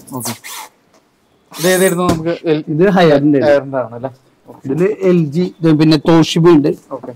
ഇത് ഏതായിരുന്നു നമുക്ക്? ഇത് ഹയറിന്റെ ഹയറിന്റെ ആണ്. ഇതില് എൽ ജി, പിന്നെ തോഷിബി ഉണ്ട്.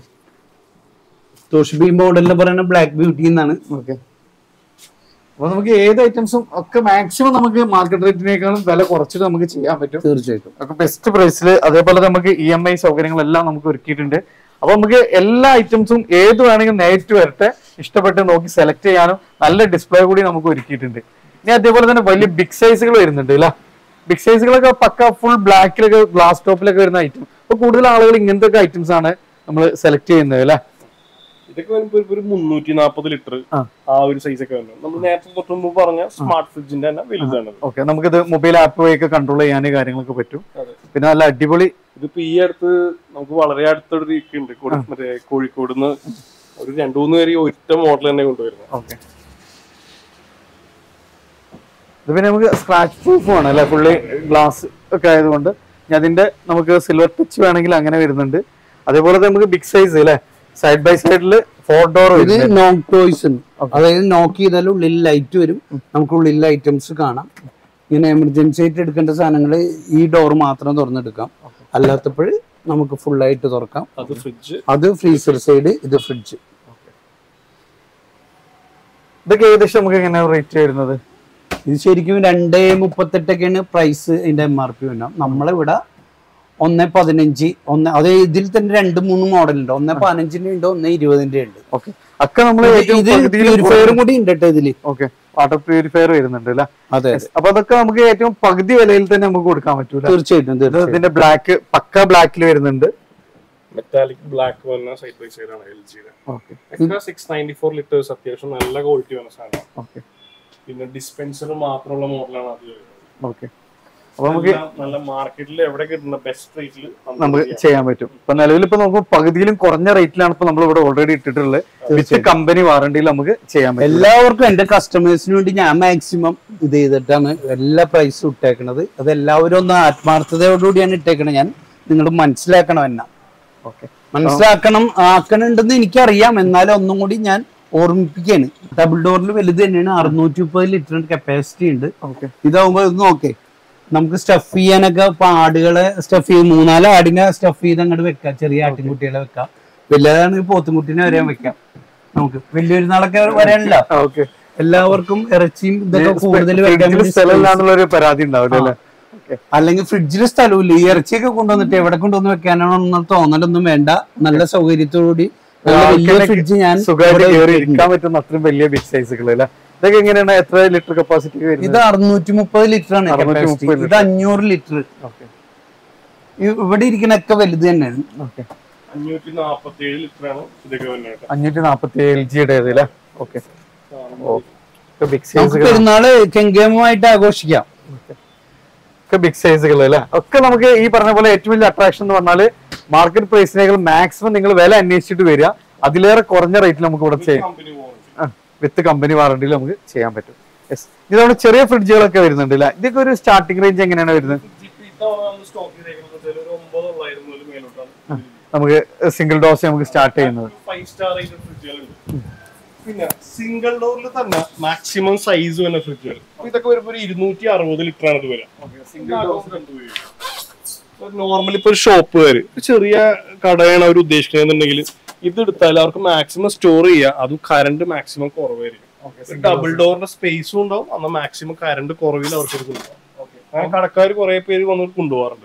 തോഷിബി മോഡലിന് പറയുന്ന ബ്ലാക്ക് ബ്യൂട്ടി എന്നാണ്. ഓക്കെ, അപ്പൊ നമുക്ക് ഏത് ഐറ്റംസും ഒക്കെ മാക്സിമം നമുക്ക് മാർക്കറ്റ് റേറ്റിനേക്കാളും വില കുറച്ചിട്ട് നമുക്ക് ചെയ്യാൻ പറ്റും. തീർച്ചയായിട്ടും ഒക്കെ ബെസ്റ്റ് പ്രൈസിൽ. അതേപോലെ നമുക്ക് ഇ എം ഐ സൗകര്യങ്ങളെല്ലാം നമുക്ക് ഒരുക്കിയിട്ടുണ്ട്. അപ്പൊ നമുക്ക് എല്ലാ ഐറ്റംസും ഏത് വേണമെങ്കിലും നേരിട്ട് വരട്ടെ, ഇഷ്ടപ്പെട്ട് നോക്കി സെലക്ട് ചെയ്യാനും നല്ല ഡിസ്പ്ലേ കൂടി നമുക്ക് ഒരുക്കിയിട്ടുണ്ട്. ഇനി അതേപോലെ തന്നെ വലിയ ബിഗ് സൈസുകൾ വരുന്നുണ്ട് അല്ലെ. ബിഗ് സൈസുകളൊക്കെ പക്ക ഫുൾ ബ്ലാക്കിലൊക്കെ ഗ്ലാസ് ടോപ്പിലൊക്കെ വരുന്ന ഐറ്റം. അപ്പൊ കൂടുതൽ ആളുകൾ ഇങ്ങനത്തെ ഒക്കെ ഐറ്റംസ് ആണ് നമ്മൾ സെലക്ട് ചെയ്യുന്നത് അല്ലെ. ഇതൊക്കെ വരുമ്പോൾ ഒരു മുന്നൂറ്റി നാൽപ്പത് ലിറ്റർ ആ ഒരു സൈസ് ഒക്കെ വരുന്നത്. നമ്മൾ നേരത്തെ തൊട്ട് മുമ്പ് പറഞ്ഞ സ്മാർട്ട് ഫ്രിഡ്ജിന്റെ തന്നെ വലുതാണ്. ഓക്കെ, നമുക്കിത് മൊബൈൽ ആപ്പ് വഴിയൊക്കെ കൺട്രോൾ ചെയ്യാൻ കാര്യങ്ങളൊക്കെ പറ്റും. പിന്നെ നല്ല അടിപൊളി. ഇതിപ്പോ ഈ അടുത്ത് നമുക്ക് വളരെ അടുത്തൊരു ഉണ്ട്, മറ്റേ കോഴിക്കോട് നിന്ന് ഒരു രണ്ടു മൂന്ന് പേര് ഒറ്റ മോഡൽ തന്നെ കൊണ്ടുവരുന്നത്. ഓക്കെ, ഇത് പിന്നെ നമുക്ക് സ്ക്രാച്ച് പ്രൂഫ് ആണ് അല്ലെ. ഫുള്ളി ഗ്ലാസ് ഒക്കെ ആയതുകൊണ്ട് അതിന്റെ നമുക്ക് സിൽവർ ടച്ച് വേണമെങ്കിൽ അങ്ങനെ വരുന്നുണ്ട്. അതേപോലെ നമുക്ക് ബിഗ് സൈസ് അല്ലെ, സൈഡ് ബൈ സൈഡിൽ ഫോർ ഡോർ ഇത് നോക്ക് ടോയ്സ് ഉണ്ട്. അതായത് നോക്ക് ചെയ്താൽ ഉള്ളിൽ ലൈറ്റ് വരും, നമുക്ക് ഉള്ളിൽ ഐറ്റംസ് കാണാം. ഇങ്ങനെ എമർജൻസി ആയിട്ട് എടുക്കേണ്ട സാധനങ്ങൾ ഈ ഡോർ മാത്രം തുറന്നെടുക്കാം, അല്ലാത്തപ്പോൾ നമുക്ക് ഫുൾ ആയിട്ട് തുറക്കാം. അത് ഫ്രിഡ്ജ്, അത് ഫ്രീസർ സൈഡ്, ഇത് ഫ്രിഡ്ജ്. ഇതൊക്കെ ഏകദേശം നമുക്ക് എങ്ങനെ റേറ്റ് വരുന്നത്? ഇത് ശരിക്കും രണ്ടേ മുപ്പത്തെട്ടൊക്കെയാണ് പ്രൈസ് ഇതിന്റെ എം ആർ പി വരണം. നമ്മളിവിടെ ഒന്ന് പതിനഞ്ച് ഒന്ന് അത് ഇതിൽ തന്നെ രണ്ട് മൂന്ന് മോഡൽ ഉണ്ട്. ഒന്ന് പതിനഞ്ചിന്റെ ഉണ്ട്, ഒന്ന് ഇരുപതിന്റെ ഉണ്ട്. ഓക്കെ, ഒക്കെ നമ്മൾ പ്യൂരിഫയറും കൂടി ഉണ്ട് കേട്ടോ ഇതില്. ഓക്കെ, വാട്ടർ പ്യൂരിഫയർ വരുന്നുണ്ട് അല്ലേ? അതെ. അപ്പൊ അതൊക്കെ നമുക്ക് ഏറ്റവും പകുതി വിലയിൽ തന്നെ നമുക്ക് കൊടുക്കാൻ പറ്റൂല. തീർച്ചയായിട്ടും. ഇതിന്റെ ബ്ലാക്ക് പക്ക ബ്ലാക്കിൽ വരുന്നുണ്ട്. മെറ്റാലിക് ബ്ലാക്ക് വന്ന സൈഡ് ബൈ സൈഡ് ആണ് എൽ ജിയുടെ. Okay, six ninety four litres അത്യാവശ്യം നല്ല ക്വാളിറ്റി വന്ന സാധനം. ഓക്കെ, പിന്നെ ഡിസ്പെൻസർ മാത്രമുള്ള മോഡലാണ് അത് വരുന്നത്. ഓക്കെ, അപ്പൊ നമുക്ക് നല്ല മാർക്കറ്റിൽ എവിടെ കിട്ടുന്ന ബെസ്റ്റ് റേറ്റിൽ നമുക്ക് ചെയ്യാൻ പറ്റും. ഇപ്പൊ നിലവിൽ ഇപ്പൊ നമുക്ക് പകുതിയിലും കുറഞ്ഞ റേറ്റിലാണ് ഇപ്പൊ നമ്മൾ ഇവിടെ ഓൾറെഡി ഇട്ടിട്ടുള്ളത്. വിത്ത് കമ്പനി വാറണ്ടിയിൽ നമുക്ക് ചെയ്യാൻ പറ്റും. എല്ലാവർക്കും എന്റെ കസ്റ്റമേഴ്സിന് വേണ്ടി ഞാൻ മാക്സിമം ഇത് ചെയ്തിട്ടാണ് എല്ലാ പ്രൈസും ഇട്ടേക്കണത്. അത് എല്ലാവരും ഒന്ന് ആത്മാർത്ഥതയോടുകൂടിയാണ് ഇട്ടേക്കണത്. ഞാൻ നിങ്ങൾ മനസ്സിലാക്കണം എന്നാ. ഓക്കെ, മനസ്സിലാക്കണം ആക്കണുണ്ടെന്ന് എനിക്കറിയാം, എന്നാലും ഒന്നും കൂടി ഞാൻ ഓർമ്മിപ്പിക്കാണ്. ഡബിൾ ഡോറിൽ വലുത് തന്നെയാണ്, അറുന്നൂറ്റി മുപ്പത് ലിറ്റർ കപ്പാസിറ്റി ഉണ്ട്. ഇതാവുമ്പോ ഇത് നോക്കേ, നമുക്ക് സ്റ്റഫ് ചെയ്യാനൊക്കെ ഇപ്പൊ ആടുകളെ സ്റ്റഫ് ചെയ്ത് മൂന്നാല് ആടിനെ സ്റ്റഫ് ചെയ്ത് അങ്ങോട്ട് വെക്കാം. ചെറിയ ആട്ടിൻകുട്ടികളെ വെക്കാം, വലുതാണെങ്കിൽ പോത്തുംകുട്ടീനെ വരെയാൻ വെക്കാം. നമുക്ക് വലിയൊരു നാളൊക്കെ വരാനില്ല. ഓക്കെ, എല്ലാവർക്കും ഇറച്ചിയും ഇതൊക്കെ കൂടുതൽ സ്ഥലമില്ലാന്നുള്ളൊരു പരാതി ഉണ്ടാവില്ല. അല്ലെങ്കിൽ ഫ്രിഡ്ജിൽ സ്ഥലമില്ല. ഈ ഇറച്ചിയൊക്കെ കൊണ്ടുവന്നിട്ട് എവിടെ കൊണ്ടുവന്ന് വെക്കാനാണെന്ന് തോന്നലൊന്നും വേണ്ട. നല്ല സൗകര്യത്തോടുകൂടി ഫ്രിഡ്ജ് ഞാൻ ഇരിക്കാൻ പറ്റുന്ന അത്രയും വലിയ ബിഗ് സൈസുകൾ. ഇതൊക്കെ എങ്ങനെയാണ്, എത്ര ലിറ്റർ കപ്പാസിറ്റി? ഇത് അറുന്നൂറ്റി മുപ്പത് ലിറ്റർ ആണ്. ഇത് അഞ്ഞൂറ് ലിറ്റർ. ഇവിടെ ഇരിക്കണൊക്കെ വലുത് തന്നെയാണ്. അഞ്ഞൂറ്റി നാപ്പത്തി ഏഴ് ലിറ്റർ ആണ് ഇതൊക്കെ വരുന്നത്. അഞ്ഞൂറ്റി നാപ്പത്തി ഏഴ് എൽ ജിയുടെ. ഓക്കെ, പെരുന്നാള് കെങ്കേമമായിട്ട് ആഘോഷിക്കാം. ബിഗ് സൈസുകൾ അല്ലെ? ഒക്കെ നമുക്ക് ഈ പറഞ്ഞ പോലെ ഏറ്റവും വലിയ അട്രാക്ഷൻ എന്ന് പറഞ്ഞാല് മാർക്കറ്റ് പ്രൈസിനേക്കാൾ മാക്സിമം നിങ്ങൾ വില അന്വേഷിച്ചിട്ട് വരിക. അതിലേറെ കുറഞ്ഞ റേറ്റിൽ നമുക്ക് ഇവിടെ ചെയ്യാം. വിത്ത് കമ്പനി വാറണ്ടിയിൽ നമുക്ക് ചെയ്യാൻ പറ്റും. യെസ്, ഇതാണ് ചെറിയ ഫ്രിഡ്ജുകളൊക്കെ വരുന്നുണ്ട് അല്ലെ? ഇതൊക്കെ ഒരു സ്റ്റാർട്ടിംഗ് റേഞ്ച് എങ്ങനെയാണ് വരുന്നത്? നമുക്ക് സിംഗിൾ ഡോസ് നമുക്ക് സ്റ്റാർട്ട് ചെയ്യുന്നത്. പിന്നെ സിംഗിൾ ഡോറിൽ തന്നെ മാക്സിമം സൈസ് വരുന്ന ഫ്രിഡ്ജുകൾ ഇതൊക്കെ വരുമ്പോൾ ഒരു ഇരുന്നൂറ്റി അറുപത് ലിറ്റർ ആണ് ഇത് വരാം. നോർമലി ഇപ്പൊ ഒരു ഷോപ്പുകാര് ചെറിയ കടയാണ് അവർ ഉദ്ദേശിക്കുന്നതെന്നുണ്ടെങ്കിൽ ഇത് എടുത്താൽ അവർക്ക് മാക്സിമം സ്റ്റോർ ചെയ്യാം. അതും കറണ്ട് മാക്സിമം കുറവായിരിക്കും. ഡബിൾ ഡോറിന്റെ സ്പേസും ഉണ്ടാവും, അന്ന് മാക്സിമം കറണ്ട് കുറവിൽ അവർക്ക് കൊണ്ടുപോകാം. കടക്കാർ കുറെ പേര് വന്നിട്ട് കൊണ്ടുപോകാറുണ്ട്.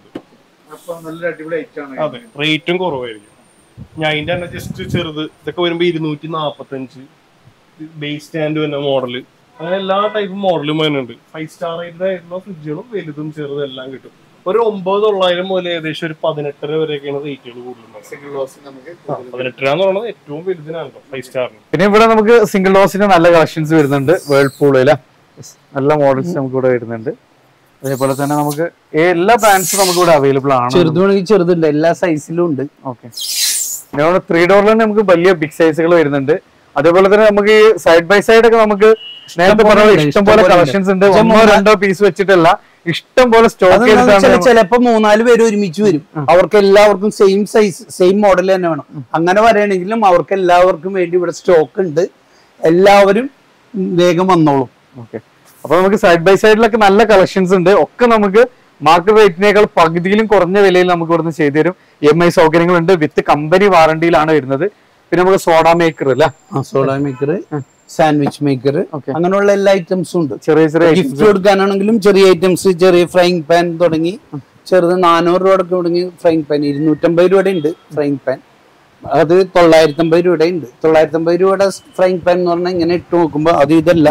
അതെ, റേറ്റും കുറവായിരിക്കും. ഞാൻ അതിന്റെ തന്നെ ജസ്റ്റ് ചെറുത് ഇതൊക്കെ വരുമ്പോ ഇരുന്നൂറ്റി നാപ്പത്തി അഞ്ച് ബേസ് സ്റ്റാൻഡ് വരുന്ന മോഡല്, അങ്ങനെ എല്ലാ ടൈപ്പ് മോഡലും വരുന്നുണ്ട്. ഫൈവ് സ്റ്റാർ റേറ്റഡ് ആയിട്ടുള്ള ഫ്രിഡ്ജുകളും വലുതും ചെറുതും എല്ലാം കിട്ടും. ഒരു ഒമ്പത് തൊള്ളായിരം മുതൽ ഏകദേശം ഒരു പതിനെട്ടര വരെയൊക്കെയാണ് റേറ്റുകൾ കൂടുതലുള്ളത്. പതിനെട്ടര എന്ന് പറയുന്നത് ഏറ്റവും വലുതിനാണ് ഫൈവ് സ്റ്റാറിന്. പിന്നെ ഇവിടെ നമുക്ക് സിംഗിൾ ഡോസിന്റെ നല്ല കളക്ഷൻസ് വരുന്നുണ്ട്. വേൾപൂളില് നല്ല മോഡൽസ് നമുക്ക് ഇവിടെ വരുന്നുണ്ട്. അതേപോലെ തന്നെ നമുക്ക് എല്ലാ ബ്രാൻഡ്സും നമുക്ക് ഇവിടെ അവൈലബിൾ ആണ്. ചെറുതാണെങ്കിൽ ചെറുതുണ്ട്, എല്ലാ സൈസിലും ഉണ്ട്. ഓക്കെ, ത്രീ ഡോറിൽ തന്നെ നമുക്ക് വലിയ ബിഗ് സൈസുകൾ വരുന്നുണ്ട്. അതേപോലെ തന്നെ നമുക്ക് ഈ സൈഡ് ബൈ സൈഡ് ഒക്കെ നമുക്ക് നേരത്തെ പറഞ്ഞ ഇഷ്ടം പോലെ കളക്ഷൻസ് ഉണ്ട്. ഒന്നോ രണ്ടോ പീസ് വെച്ചിട്ടല്ല, ഇഷ്ടം പോലെ സ്റ്റോക്ക് ചെയ്തിട്ടാണ്. ചിലപ്പോ മൂന്നാല് പേര് ഒരുമിച്ച് വരും. അവർക്ക് എല്ലാവർക്കും സെയിം സൈസ് സെയിം മോഡൽ തന്നെ വേണം. അങ്ങനെ പറയുകയാണെങ്കിലും അവർക്ക് എല്ലാവർക്കും വേണ്ടി ഇവിടെ സ്റ്റോക്ക് ഉണ്ട്. എല്ലാവരും വേഗം വന്നോളും. ഓക്കെ, അപ്പൊ നമുക്ക് സൈഡ് ബൈ സൈഡിലൊക്കെ നല്ല കളക്ഷൻസ് ഉണ്ട്. ഒക്കെ നമുക്ക് മാർക്കറ്റ് റേറ്റിനേക്കാൾ പകുതിയിലും കുറഞ്ഞ വിലയിൽ നമുക്ക് ഇവിടുന്ന് ചെയ്തു തരും. ഇ എം ഐ സൗകര്യങ്ങളുണ്ട്. വിത്ത് കമ്പനി വാറണ്ടിയിലാണ് വരുന്നത്. പിന്നെ നമുക്ക് സോഡ മേക്കർ അല്ല, സോഡ മേക്കർ, സാൻഡ്വിച്ച് മേക്കർ, അങ്ങനെയുള്ള എല്ലാ ഐറ്റംസും ഉണ്ട്. ചെറിയ ചെറിയ ഗിഫ്റ്റ് കൊടുക്കാനാണെങ്കിലും ചെറിയ ഐറ്റംസ്, ചെറിയ ഫ്രൈങ് പാൻ തുടങ്ങി ചെറുത് നാനൂറ് രൂപ തുടങ്ങി ഫ്രൈങ് പാൻ ഇരുന്നൂറ്റമ്പത് രൂപയുടെ ഉണ്ട് ഫ്രൈങ് പാൻ. അത് തൊള്ളായിരത്തി അമ്പത് രൂപയുടെ ഉണ്ട്. തൊള്ളായിരത്തി അമ്പത് രൂപയുടെ ഫ്രൈങ് പാൻ എന്ന് പറഞ്ഞാൽ ഇങ്ങനെ ഇട്ട് നോക്കുമ്പോൾ അത് ഇതല്ല,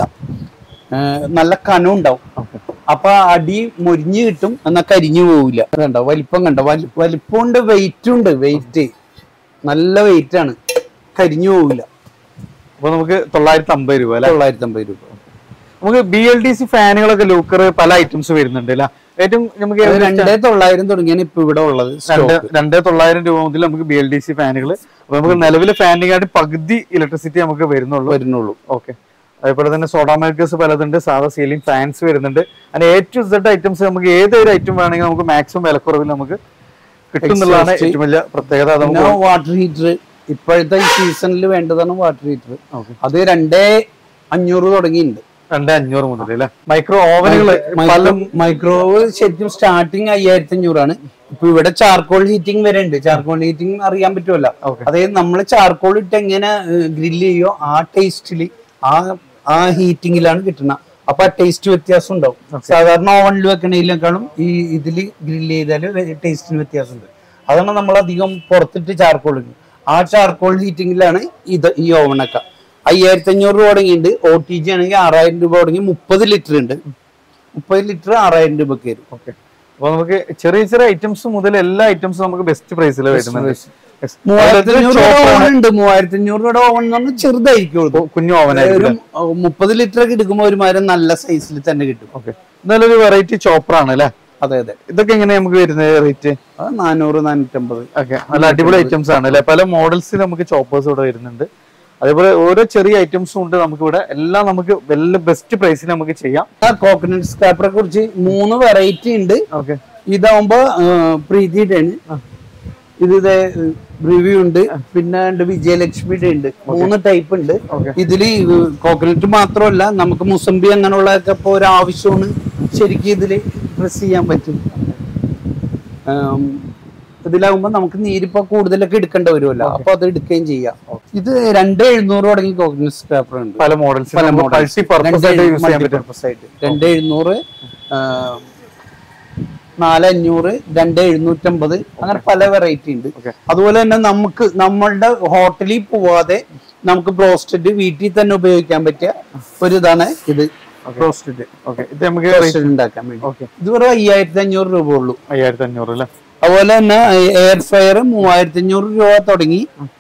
നല്ല കനം ഉണ്ടാവും. അപ്പൊ അടി മൊരിഞ്ഞ് കിട്ടും, എന്നാൽ കരിഞ്ഞു പോവില്ല. കണ്ടോ വലിപ്പം, കണ്ടോ വലിപ്പം ഉണ്ട്, വെയിറ്റ് ഉണ്ട്. വെയിറ്റ് നല്ല വെയിറ്റ് ആണ്, കരിഞ്ഞു പോവില്ല. അപ്പൊ നമുക്ക് തൊള്ളായിരത്തി അമ്പത് രൂപ അല്ലെ? തൊള്ളായിരത്തി അമ്പത് രൂപ. നമുക്ക് ബി എൽ ഡി സി ഫാനുകളൊക്കെ ലൂക്കർ പല ഐറ്റംസ് വരുന്നുണ്ട് അല്ലെ? ഏറ്റവും നമുക്ക് രണ്ടേ തൊള്ളായിരം തുടങ്ങിയാണ് ഇപ്പൊ ഇവിടെ ഉള്ളത്. രണ്ടേ തൊള്ളായിരം രൂപ മുതൽ നമുക്ക് ബി എൽ ഡി സി ഫാനുകൾ. അപ്പൊ നമുക്ക് നിലവിലെ ഫാനിനെക്കാട്ടി പകുതി ഇലക്ട്രിസിറ്റി നമുക്ക് വരുന്നുള്ളൂ വരുന്നുള്ളൂ ഓക്കെ, അതേപോലെ തന്നെ സോഡ മേക്കേഴ്സ് പലതുണ്ട്. സാധാ സീലിംഗ് ഫാൻസ് വരുന്നുണ്ട്. അങ്ങനെ എ ടു സെഡ് ഐറ്റംസ് നമുക്ക് ഏതൊരു ഐറ്റം വേണമെങ്കിൽ നമുക്ക് മാക്സിമം വിലക്കുറവിൽ നമുക്ക് കിട്ടുന്നുള്ളതാണ് ഏറ്റവും വലിയ പ്രത്യേകത. വാട്ടർ ഹീറ്റർ ഇപ്പോഴത്തെ ഈ സീസണിൽ വേണ്ടതാണ് വാട്ടർ ഹീറ്റർ. അത് രണ്ടേ അഞ്ഞൂറ് തുടങ്ങിയിട്ടുണ്ട്. രണ്ടേ അഞ്ഞൂറ് മുതൽ അല്ലെ? മൈക്രോ ഓവനുകള് മൈക്രോവ് ശരിക്കും സ്റ്റാർട്ടിങ് അയ്യായിരത്തി അഞ്ഞൂറാണ്. ഇപ്പൊ ഇവിടെ ചാർക്കോൾ ഹീറ്റിംഗ് വരെ ഉണ്ട്. ചാർക്കോൾ ഹീറ്റിംഗ് അറിയാൻ പറ്റുമല്ലോ. അതായത് നമ്മൾ ചാർക്കോൾ ഇട്ട് എങ്ങനെ ഗ്രില്ല് ചെയ്യോ ആ ടേസ്റ്റില് ആ ആ ഹീറ്റിങ്ങിലാണ് കിട്ടുന്നത്. അപ്പൊ ആ ടേസ്റ്റ് വ്യത്യാസം ഉണ്ടാവും. സാധാരണ ഓവനിൽ വെക്കണേക്കാളും ഈ ഇതില് ഗ്രില്ല് ചെയ്താല് ടേസ്റ്റിന് വ്യത്യാസമുണ്ട്. അതാണ് നമ്മൾ അധികം പുറത്തിട്ട് ചാർക്കോൾ ഇടുന്നത്. ആ ചാർക്കോൾ ഹീറ്റിങ്ങിലാണ് ഇത് ഈ ഓവനൊക്കെ. അയ്യായിരത്തി അഞ്ഞൂറ് രൂപ തുടങ്ങിയിട്ടുണ്ട്. ഒ ടി ജി ആണെങ്കിൽ ആറായിരം രൂപ തുടങ്ങി മുപ്പത് ലിറ്റർ ഉണ്ട്. മുപ്പത് ലിറ്റർ ആറായിരം രൂപയ്ക്ക് വരും. ഓക്കെ. അപ്പൊ നമുക്ക് ചെറിയ ചെറിയ ഐറ്റംസ് മുതൽ എല്ലാ ഐറ്റംസും നമുക്ക് ബെസ്റ്റ് പ്രൈസിൽ വരുന്നത്. മൂവായിരത്തി അഞ്ഞൂറ് ഉണ്ട്. മൂവായിരത്തി അഞ്ഞൂറ് രൂപയുടെ ഓവൻ എന്ന് പറഞ്ഞാൽ ചെറുതായിരിക്കും, കുഞ്ഞു ഓവനായിരിക്കും. മുപ്പത് ലിറ്റർ ഒക്കെ എടുക്കുമ്പോൾ ഒരുമാതിരി നല്ല സൈസിൽ തന്നെ കിട്ടും. ഓക്കെ. നല്ലൊരു വെറൈറ്റി ചോപ്പറാണ് അല്ലെ? അതെ അതെ. ഇതൊക്കെ എങ്ങനെയാ നമുക്ക് വരുന്നത് റേറ്റ്? നാനൂറ് നാനൂറ്റമ്പത്. ഓക്കെ. നല്ല അടിപൊളി ഐറ്റംസ് ആണ് അല്ലെ? പല മോഡൽസിൽ നമുക്ക് ചോപ്പേഴ്സ് ഇവിടെ വരുന്നുണ്ട്. അതേപോലെ ഓരോ ചെറിയ ഐറ്റംസും ഉണ്ട് നമുക്ക് ഇവിടെ. എല്ലാം നമുക്ക് വലിയ ബെസ്റ്റ് പ്രൈസിൽ നമുക്ക് ചെയ്യാം. കോക്കനട്ട് സ്ക്രാപ്പറെ കുറിച്ച് മൂന്ന് വെറൈറ്റി ഉണ്ട്. ഓക്കെ. ഇതാവുമ്പോ പ്രീതിയുടെ ആണ്, ഇത് റിവ്യൂ ഉണ്ട്, പിന്നെ വിജയലക്ഷ്മിയുടെ ഉണ്ട്. മൂന്ന് ടൈപ്പ് ഉണ്ട് ഇതില്. കോക്കനട്ട് മാത്രമല്ല, നമുക്ക് മുസംബി അങ്ങനെയുള്ളതൊക്കെ ഇപ്പൊ ഒരു ആവശ്യമാണ് ശരിക്കും ഇതില് പ്രസ് ചെയ്യാൻ പറ്റും. ഇതിലാകുമ്പോ നമുക്ക് നീരിപ്പോ കൂടുതലൊക്കെ എടുക്കേണ്ടി വരുമല്ലോ, അപ്പൊ അത് എടുക്കുകയും ചെയ്യാം. ഇത് രണ്ട് എഴുന്നൂറ് തുടങ്ങി കോക്കനട്ട് സ്ക്രാപ്പർ ഉണ്ട്. പല മോഡൽസ് പല മോഡൽസ് രണ്ട് എഴുന്നൂറ്, നാല് അഞ്ഞൂറ്, രണ്ട് എഴുന്നൂറ്റമ്പത്, അങ്ങനെ പല വെറൈറ്റി ഉണ്ട്. അതുപോലെ തന്നെ നമുക്ക് നമ്മളുടെ ഹോട്ടലിൽ പോവാതെ നമുക്ക് ബ്രോസ്റ്റഡ് വീട്ടിൽ തന്നെ ഉപയോഗിക്കാൻ പറ്റിയ ഒരു ഇതാണ് ഇത്. ബ്രോസ്റ്റഡ് ഉണ്ടാക്കാൻ വേണ്ടി ഇത് വെറും അയ്യായിരത്തി അഞ്ഞൂറ് രൂപ ഉള്ളൂ. അയ്യായിരത്തി അഞ്ഞൂറ് അല്ലേ? അതുപോലെ തന്നെ എയർ ഫ്രയർ മൂവായിരത്തി അഞ്ഞൂറ് രൂപ തുടങ്ങി.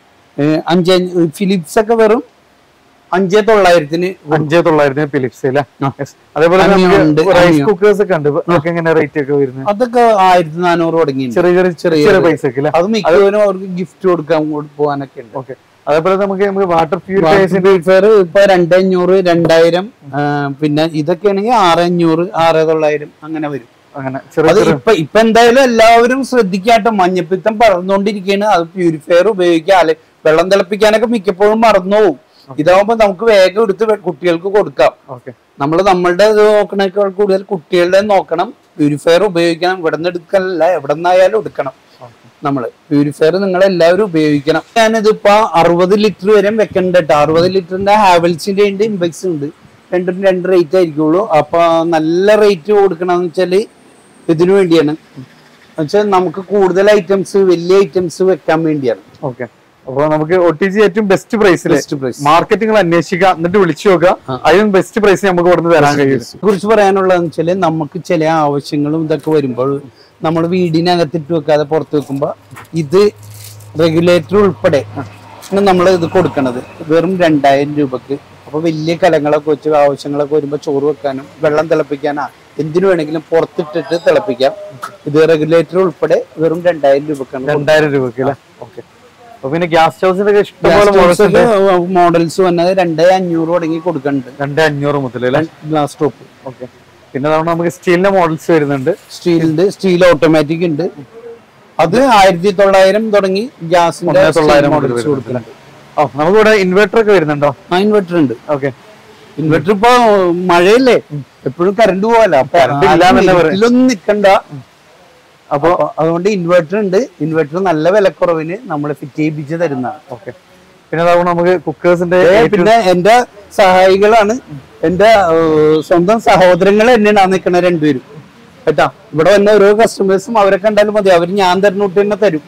അഞ്ച് ഫിലിപ്സ് ഒക്കെ വെറും അഞ്ചേ തൊള്ളായിരത്തിന് അഞ്ചേ തൊള്ളായിരത്തിന് ഫിലിപ്സ് അല്ലേ? അതേപോലെ റൈസ് കുക്കേഴ്സ് ഒക്കെ ഉണ്ട്. എങ്ങനെ റേറ്റ് ഒക്കെ വരുന്നത്? അതൊക്കെ ആയിരത്തി നാനൂറ് തുടങ്ങി. ചെറിയ ചെറിയ ചെറിയ പൈസ ഒക്കെ. അത് മിക്കവരും അവർക്ക് ഗിഫ്റ്റ് കൊടുക്കാൻ പോകാനൊക്കെ ഉണ്ട്. ഓക്കെ. അതേപോലെ നമുക്ക് നമുക്ക് വാട്ടർ പ്യൂരിഫയർ ഇപ്പൊ രണ്ടേ അഞ്ഞൂറ്, രണ്ടായിരം, പിന്നെ ഇതൊക്കെ ആണെങ്കിൽ ആറ് അഞ്ഞൂറ്, ആറ് തൊള്ളായിരം അങ്ങനെ വരും. അങ്ങനെ ഇപ്പൊ ഇപ്പൊ എന്തായാലും എല്ലാവരും ശ്രദ്ധിക്കാട്ടോ, മഞ്ഞപ്പിത്തം പറന്നുകൊണ്ടിരിക്കുകയാണ്. അത് പ്യൂരിഫയർ ഉപയോഗിക്കാം. വെള്ളം തിളപ്പിക്കാനൊക്കെ മിക്കപ്പോഴും മറന്നുപോകും. ഇതാവുമ്പോ നമുക്ക് വേഗം എടുത്ത് കുട്ടികൾക്ക് കൊടുക്കാം. നമ്മൾ നമ്മളുടെ ഇത് നോക്കണേക്കാൾ കൂടുതൽ കുട്ടികളുടെ നോക്കണം. പ്യൂരിഫയർ ഉപയോഗിക്കണം. ഇവിടെ നിന്ന് എടുക്കലല്ല, എവിടെ നിന്നായാലും എടുക്കണം. നമ്മള് പ്യൂരിഫയർ നിങ്ങൾ എല്ലാവരും ഉപയോഗിക്കണം. ഞാനിതിപ്പോ അറുപത് ലിറ്റർ വരെ വെക്കണ്ട കേട്ടോ. അറുപത് ലിറ്ററിന്റെ ഹാവൽസിന്റെ ഉണ്ട്, ഇംബെക്സ് ഉണ്ട്. രണ്ടും രണ്ട് റേറ്റ് ആയിരിക്കുള്ളൂ. അപ്പൊ നല്ല റേറ്റ് കൊടുക്കണമെന്ന് വെച്ചാല് ഇതിനു വേണ്ടിയാണ്. വെച്ചാൽ നമുക്ക് കൂടുതൽ ഐറ്റംസ്, വലിയ ഐറ്റംസ് വെക്കാൻ വേണ്ടിയാണ്. ഓക്കെ. അപ്പൊ നമുക്ക് ഒ ടി ജി ഏറ്റവും ബെസ്റ്റ് പ്രൈസിൽ മാർക്കറ്റിംഗ് അന്വേഷിക്കുക, എന്നിട്ട് വിളിച്ചു നോക്കുക. അതിനും ബെസ്റ്റ് പ്രൈസ് നമുക്ക് ഇവിടെ നിന്ന് തരാൻ കഴിയും. കുറിച്ച് പറയാനുള്ളതെന്ന് വെച്ചാല് നമുക്ക് ചില ആവശ്യങ്ങളും ഇതൊക്കെ വരുമ്പോൾ നമ്മൾ വീടിനകത്തിട്ട് വെക്കാതെ പുറത്ത് വെക്കുമ്പോ ഇത് റെഗുലേറ്റർ ഉൾപ്പെടെ നമ്മൾ ഇത് കൊടുക്കണത് വെറും രണ്ടായിരം രൂപക്ക്. അപ്പൊ വലിയ കലങ്ങളൊക്കെ വെച്ച് ആവശ്യങ്ങളൊക്കെ വരുമ്പോ ചോറ് വെക്കാനും വെള്ളം തിളപ്പിക്കാനാ എന്തിനു വേണമെങ്കിലും പുറത്തിട്ടിട്ട് തിളപ്പിക്കാം. ഇത് റെഗുലേറ്റർ ഉൾപ്പെടെ വെറും രണ്ടായിരം രൂപക്കാണ്. രണ്ടായിരം രൂപക്ക് അല്ലേ? ഓക്കെ. പിന്നെ ഗ്യാസ് സ്റ്റൗസിന്റെ ഇഷ്ടംപോലെ മോഡൽസ് വന്നത് രണ്ടേ അഞ്ഞൂറ് തുടങ്ങി കൊടുക്കുന്നുണ്ട്. രണ്ടേ അഞ്ഞൂറ് മുതൽ ഗ്ലാസ് ടോപ്പ്. ഓക്കെ. പിന്നെ നമുക്ക് സ്റ്റീലിന്റെ മോഡൽസ് വരുന്നുണ്ട്. സ്റ്റീലിന്റെ സ്റ്റീൽ ഓട്ടോമാറ്റിക് ഉണ്ട്. അത് ആയിരത്തി തൊള്ളായിരം തുടങ്ങി ഗ്യാസിന്റെ തൊള്ളായിരം മോഡൽസ് കൊടുക്കുന്നുണ്ട്. ഓ, നമുക്കിവിടെ ഇൻവെർട്ടർ ഒക്കെ വരുന്നുണ്ടോ? ആ, ഇൻവെർട്ടർ ഉണ്ട്. ഓക്കെ. ഇൻവെർട്ടർ ഇപ്പൊ മഴയല്ലേ, എപ്പോഴും കറണ്ട് പോവല്ല, ഇതിലൊന്നും നിക്കണ്ട. അപ്പൊ അതുകൊണ്ട് ഇൻവെർട്ടർ ഉണ്ട്. ഇൻവെർട്ടർ നല്ല വിലക്കുറവിന് നമ്മൾ ഫിറ്റ് ചെയ്യിപ്പിച്ച് തരുന്നതാണ്. ഓക്കെ. പിന്നെ നമുക്ക് കുക്കേഴ്സിന്റെ പിന്നെ എന്റെ സഹായികളാണ്, എന്റെ സ്വന്തം സഹോദരങ്ങൾ തന്നെയാണ് നിൽക്കണ രണ്ടുപേരും കേട്ടാ. ഇവിടെ വന്ന ഓരോ കസ്റ്റമേഴ്സും അവരെ കണ്ടാലും മതി, അവര് ഞാൻ തരുന്നോട്ട് തന്നെ തരും.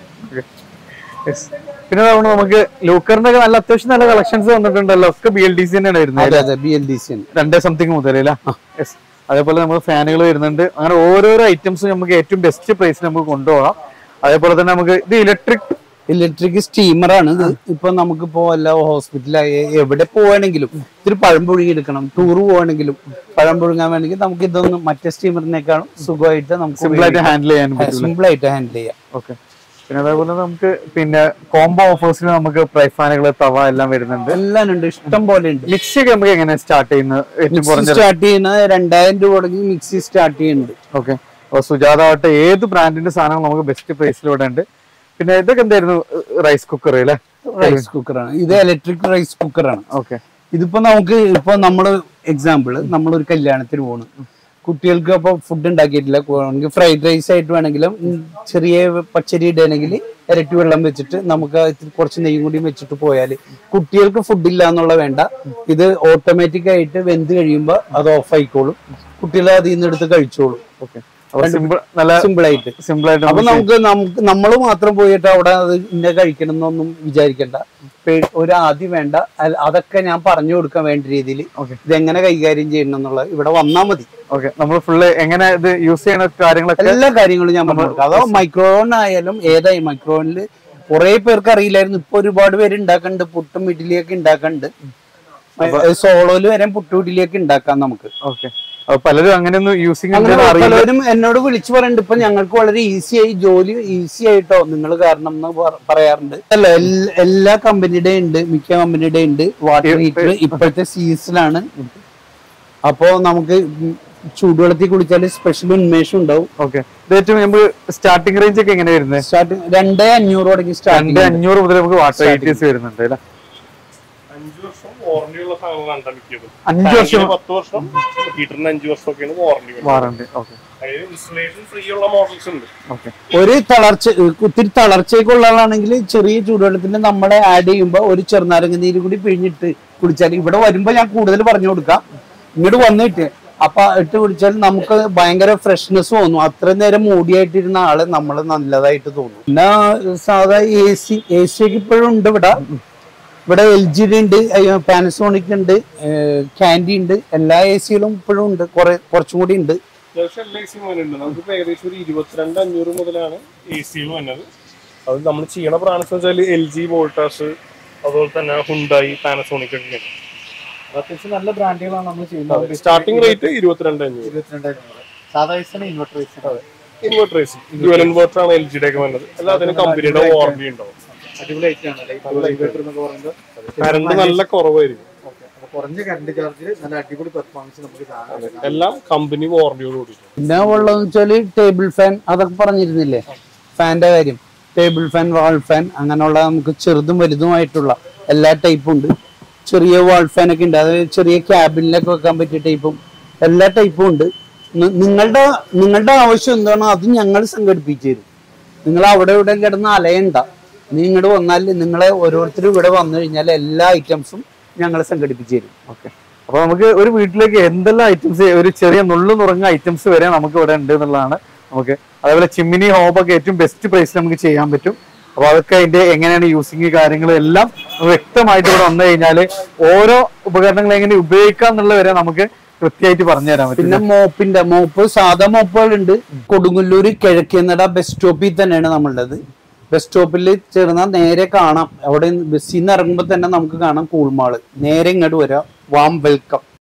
പിന്നെ നമുക്ക് ലൂക്കറിന്റെ നല്ല അത്യാവശ്യം നല്ല കളക്ഷൻസ് വന്നിട്ടുണ്ടല്ലോ. ഒക്കെ ബി എൽ ഡി സി തന്നെയാണ് വരുന്നത്. ബി എൽ ഡി സി രണ്ടേ സംതിങ് മുതലേ. അതേപോലെ നമുക്ക് ഫാനുകൾ വരുന്നുണ്ട്. അങ്ങനെ ഓരോരോ ഐറ്റംസ് നമുക്ക് ഏറ്റവും ബെസ്റ്റ് പ്രൈസിൽ നമുക്ക് കൊണ്ടുപോകാം. അതേപോലെ തന്നെ നമുക്ക് ഇത് ഇലക്ട്രിക് ഇലക്ട്രിക് സ്റ്റീമറാണ് ഇത്. ഇപ്പൊ നമുക്കിപ്പോ എല്ലാ ഹോസ്പിറ്റലായി എവിടെ പോവാണെങ്കിലും ഇത്തിരി പഴം പുഴുങ്ങി എടുക്കണം, ടൂർ പോവാണെങ്കിലും പഴം പുഴുങ്ങാൻ വേണമെങ്കിൽ നമുക്ക് ഇതൊന്നും മറ്റേ സ്റ്റീമറിനേക്കാളും സുഖമായിട്ട് നമുക്ക് സിമ്പിളായിട്ട് ഹാൻഡിൽ ചെയ്യാൻ സിമ്പിൾ ആയിട്ട് ഹാൻഡിൽ ചെയ്യാം. ഓക്കെ. പിന്നെ അതേപോലെ നമുക്ക് പിന്നെ കോംബോ ഓഫേഴ്സിൽ നമുക്ക് ഫ്രൈ ഫാനുകൾ, തവ എല്ലാം വരുന്നുണ്ട്. എല്ലാം ഉണ്ട്, ഇഷ്ടം പോലെ ഉണ്ട്. മിക്സി ഒക്കെ നമുക്ക് എങ്ങനെ സ്റ്റാർട്ട് ചെയ്യുന്നത്? സ്റ്റാർട്ട് ചെയ്യുന്നത് രണ്ടായിരം രൂപ തുടങ്ങി മിക്സി സ്റ്റാർട്ട് ചെയ്യുന്നുണ്ട്. ഓക്കെ. അപ്പൊ സുജാത ആവട്ടെ ഏത് ബ്രാൻഡിന്റെ സാധനങ്ങൾ നമുക്ക് ബെസ്റ്റ് പ്രൈസിലൂടെ ഉണ്ട്. പിന്നെ ഇതൊക്കെ എന്തായിരുന്നു? റൈസ് കുക്കർ അല്ലേ? റൈസ് കുക്കറാണ് ഇത്, ഇലക്ട്രിക് റൈസ് കുക്കറാണ്. ഓക്കെ. ഇതിപ്പോ നമുക്ക് ഇപ്പൊ നമ്മള് എക്സാമ്പിള് നമ്മളൊരു കല്യാണത്തിന് പോണ്, കുട്ടികൾക്ക് അപ്പൊ ഫുഡ് ഉണ്ടാക്കിയിട്ടില്ല, ഫ്രൈഡ് റൈസ് ആയിട്ട് വേണമെങ്കിലും ചെറിയ പച്ചരി ഇടണമെങ്കിൽ ഇരട്ടി വെള്ളം വെച്ചിട്ട് നമുക്ക് കുറച്ച് നെയ്യും കൂടി വെച്ചിട്ട് പോയാല് കുട്ടികൾക്ക് ഫുഡ് ഇല്ല എന്നുള്ള വേണ്ട, ഇത് ഓട്ടോമാറ്റിക് ആയിട്ട് വെന്ത് കഴിയുമ്പോ അത് ഓഫ് ആയിക്കോളും, കുട്ടികൾ അതിൽ നിന്ന് എടുത്ത് കഴിച്ചോളും. സിമ്പിൾ ആയിട്ട് സിമ്പിൾ ആയിട്ട് അപ്പൊ നമുക്ക് നമുക്ക് നമ്മൾ മാത്രം പോയിട്ട് അവിടെ അത് ഇന്ന കഴിക്കണം എന്നൊന്നും വിചാരിക്കണ്ട, ഒരു ആദ്യം വേണ്ട, അതൊക്കെ ഞാൻ പറഞ്ഞു കൊടുക്കാൻ വേണ്ട രീതിയിൽ ഇതെങ്ങനെ കൈകാര്യം ചെയ്യണം എന്നുള്ളത് ഇവിടെ വന്നാൽ മതി. ഓക്കെ. നമ്മൾ ഫുള്ള് എങ്ങനെ ഇത് യൂസ് ചെയ്യണ കാര്യങ്ങളൊക്കെ എല്ലാ കാര്യങ്ങളും ഞാൻ പറഞ്ഞു കൊടുക്കാം. അതോ മൈക്രോവൺ ആയാലും ഏതായി, മൈക്രോവണില് കുറെ പേർക്ക് അറിയില്ലായിരുന്നു, ഇപ്പൊ ഒരുപാട് പേര് ഉണ്ടാക്കുന്നുണ്ട്, പുട്ടും ഇഡ്ഡലിയൊക്കെ ഉണ്ടാക്കുന്നുണ്ട്, സോളോയില് വരെ പുട്ടും ഇഡ്ഡലിയൊക്കെ ഉണ്ടാക്കാം നമുക്ക്. ഓക്കെ. പലരും അങ്ങനെയൊന്നും യൂസിങ് പലരും എന്നോട് വിളിച്ചു പറയുന്നുണ്ട്, ഇപ്പൊ ഞങ്ങൾക്ക് വളരെ ഈസി ആയി, ജോലി ഈസി ആയിട്ടോ നിങ്ങൾ കാരണം എന്ന് പറയാറുണ്ട്. അല്ല, എല്ലാ കമ്പനിയുടെ ഉണ്ട്, മിക്ക കമ്പനിയുടെ ഉണ്ട് വാട്ടർ ഹീറ്റർ. ഇപ്പോഴത്തെ സീസണിലാണ്, അപ്പോ നമുക്ക് ചൂടുവെള്ളത്തിൽ കുളിച്ചാൽ സ്പെഷ്യൽ ഉന്മേഷം ഉണ്ടാവും. ഓക്കെ. സ്റ്റാർട്ടിംഗ് റേഞ്ച് ഒക്കെ എങ്ങനെ വരുന്നത്? സ്റ്റാർട്ടിംഗ് രണ്ടേ അഞ്ഞൂറ് തുടങ്ങി രണ്ട് അഞ്ഞൂറ് മുതൽ നമുക്ക് വാട്ടർ ഹീറ്റേഴ്സ് വരുന്നുണ്ട് അല്ലേ? അഞ്ചു വർഷം വാറണ്ടിയുള്ള സാധനങ്ങളാണ് മിക്കതും. അഞ്ചു വർഷം പത്ത് വർഷം ഹീറ്ററിന് അഞ്ചു വർഷമൊക്കെയാണ് warranty. Warranty. Okay. Installation free ഉള്ള മോഡൽസ് ഉണ്ട്. ഓക്കെ. ഒരു തളർച്ച, ഒത്തിരി തളർച്ചയൊക്കെ ഉള്ള ആളാണെങ്കിൽ ചെറിയ ചൂടുവെള്ളത്തിന് നമ്മളെ ആഡ് ചെയ്യുമ്പോൾ ഒരു ചെറുനാരങ്ങ നീര് കൂടി പിഴിഞ്ഞിട്ട് കുടിച്ചാൽ, ഇവിടെ വരുമ്പോ ഞാൻ കൂടുതൽ പറഞ്ഞു കൊടുക്കാം, ഇങ്ങോട്ട് വന്നിട്ട് അപ്പൊ ഇട്ട് കുടിച്ചാൽ നമുക്ക് ഭയങ്കര ഫ്രഷ്നെസ് തോന്നും. അത്രയും നേരം മൂടിയായിട്ടിരുന്ന ആള് നമ്മള് നല്ലതായിട്ട് തോന്നും. പിന്നെ സാധാ എ സി എ സി ഒക്കെ ഇപ്പോഴും ഉണ്ട് ഇവിടെ. ഇവിടെ എൽ ജിയുടെ ഉണ്ട്, പാനസോണിക് ഉണ്ട്, ക്യാൻഡി ഉണ്ട്, എല്ലാ എ സികളും ഇപ്പോഴും ഉണ്ട്, കുറെ കുറച്ചും കൂടി ഉണ്ട്. എല്ലാ എ സിയും വരുന്നുണ്ട്. നമുക്ക് ഏകദേശം ഒരു ഇരുപത്തിരണ്ട് അഞ്ഞൂറ് മുതലാണ് എ സികൾ വന്നത്. അത് നമ്മൾ ചെയ്യണ ബ്രാൻഡ്സ് വെച്ചാൽ എൽ ജി, വോൾട്ടാസ്, അതുപോലെ തന്നെ ഹുണ്ടായി, പാനസോണിക് ഒക്കെ. അത്യാവശ്യം നല്ല ബ്രാൻഡുകളാണ് നമ്മൾ ചെയ്യുന്നത്. സ്റ്റാർട്ടിംഗ് റേറ്റ് ഇരുപത്തിരണ്ട് അഞ്ഞൂറ്. ഇരുപത്തിരണ്ട് അഞ്ഞൂറ് സാധാരണ inverter inverter A C, dual inverter ആണ് എൽ ജിയുടെ ഒക്കെ വന്നത്. എല്ലാത്തിനും കമ്പനിയുടെ വാറണ്ടി ഉണ്ടാവും. കറണ്ട് നല്ല കുറവായിരിക്കും. കുറഞ്ഞ കറണ്ട് ചാർജിൽ നല്ല അടിപൊളി പെർഫോമൻസ് നമുക്ക് കാണാം. എല്ലാം കമ്പനി വാറണ്ടിയോട് കൂടി. പിന്നെ ഉള്ളതെന്ന് വെച്ചാല് ടേബിൾ ഫാൻ, അതൊക്കെ പറഞ്ഞിരുന്നില്ലേ ഫാന്റെ കാര്യം. ടേബിൾ ഫാൻ, വാൾ ഫാൻ, അങ്ങനെയുള്ള നമുക്ക് ചെറുതും വലുതുമായിട്ടുള്ള എല്ലാ ടൈപ്പും ഉണ്ട്. ചെറിയ വാൾ ഫാൻ ഒക്കെ ഉണ്ട്, അതായത് ചെറിയ ക്യാബിനിലൊക്കെ വെക്കാൻ പറ്റിയ ടൈപ്പും എല്ലാ ടൈപ്പും ഉണ്ട്. നിങ്ങളുടെ നിങ്ങളുടെ ആവശ്യം എന്താണോ അത് ഞങ്ങൾ സംഘടിപ്പിച്ചു തരും. നിങ്ങൾ അവിടെ ഇവിടെ കിടന്ന് അലയണ്ട, നീ ഇങ്ങോട്ട് വന്നാൽ നിങ്ങളെ ഓരോരുത്തരും ഇവിടെ വന്നു കഴിഞ്ഞാൽ എല്ലാ ഐറ്റംസും ഞങ്ങൾ സംഘടിപ്പിച്ചു തരും. ഓക്കെ. അപ്പൊ നമുക്ക് ഒരു വീട്ടിലേക്ക് എന്തെല്ലാം ഐറ്റംസ്, ഒരു ചെറിയ നുള്ളു നുറങ്ങ ഐറ്റംസ് വരെ നമുക്ക് ഇവിടെ ഉണ്ട് എന്നുള്ളതാണ്. നമുക്ക് അതേപോലെ ചിമ്മിനി ഹോബൊക്കെ ഏറ്റവും ബെസ്റ്റ് പ്രൈസിൽ നമുക്ക് ചെയ്യാൻ പറ്റും. അപ്പൊ അതൊക്കെ അതിന്റെ എങ്ങനെയാണ് യൂസിങ് കാര്യങ്ങളും എല്ലാം വ്യക്തമായിട്ട് ഇവിടെ വന്നു കഴിഞ്ഞാൽ ഓരോ ഉപകരണങ്ങൾ എങ്ങനെ ഉപയോഗിക്കാം എന്നുള്ളത് വരെ നമുക്ക് കൃത്യമായിട്ട് പറഞ്ഞു തരാൻ പറ്റും. പിന്നെ മോപ്പിന്റെ മോപ്പ്, സാധാ മോപ്പുകളുണ്ട്. കൊടുങ്ങല്ലൂർ കിഴക്കേനട ബസ് സ്റ്റോപ്പിൽ തന്നെയാണ് നമ്മളുടേത്. ബസ് സ്റ്റോപ്പിൽ ചേർന്നാൽ നേരെ കാണാം, അവിടെ ബസ്സിൽ നിന്ന് ഇറങ്ങുമ്പോൾ തന്നെ നമുക്ക് കാണാം കൂൾമാള്. നേരെ ഇങ്ങോട്ട് വരാം. Warm welcome.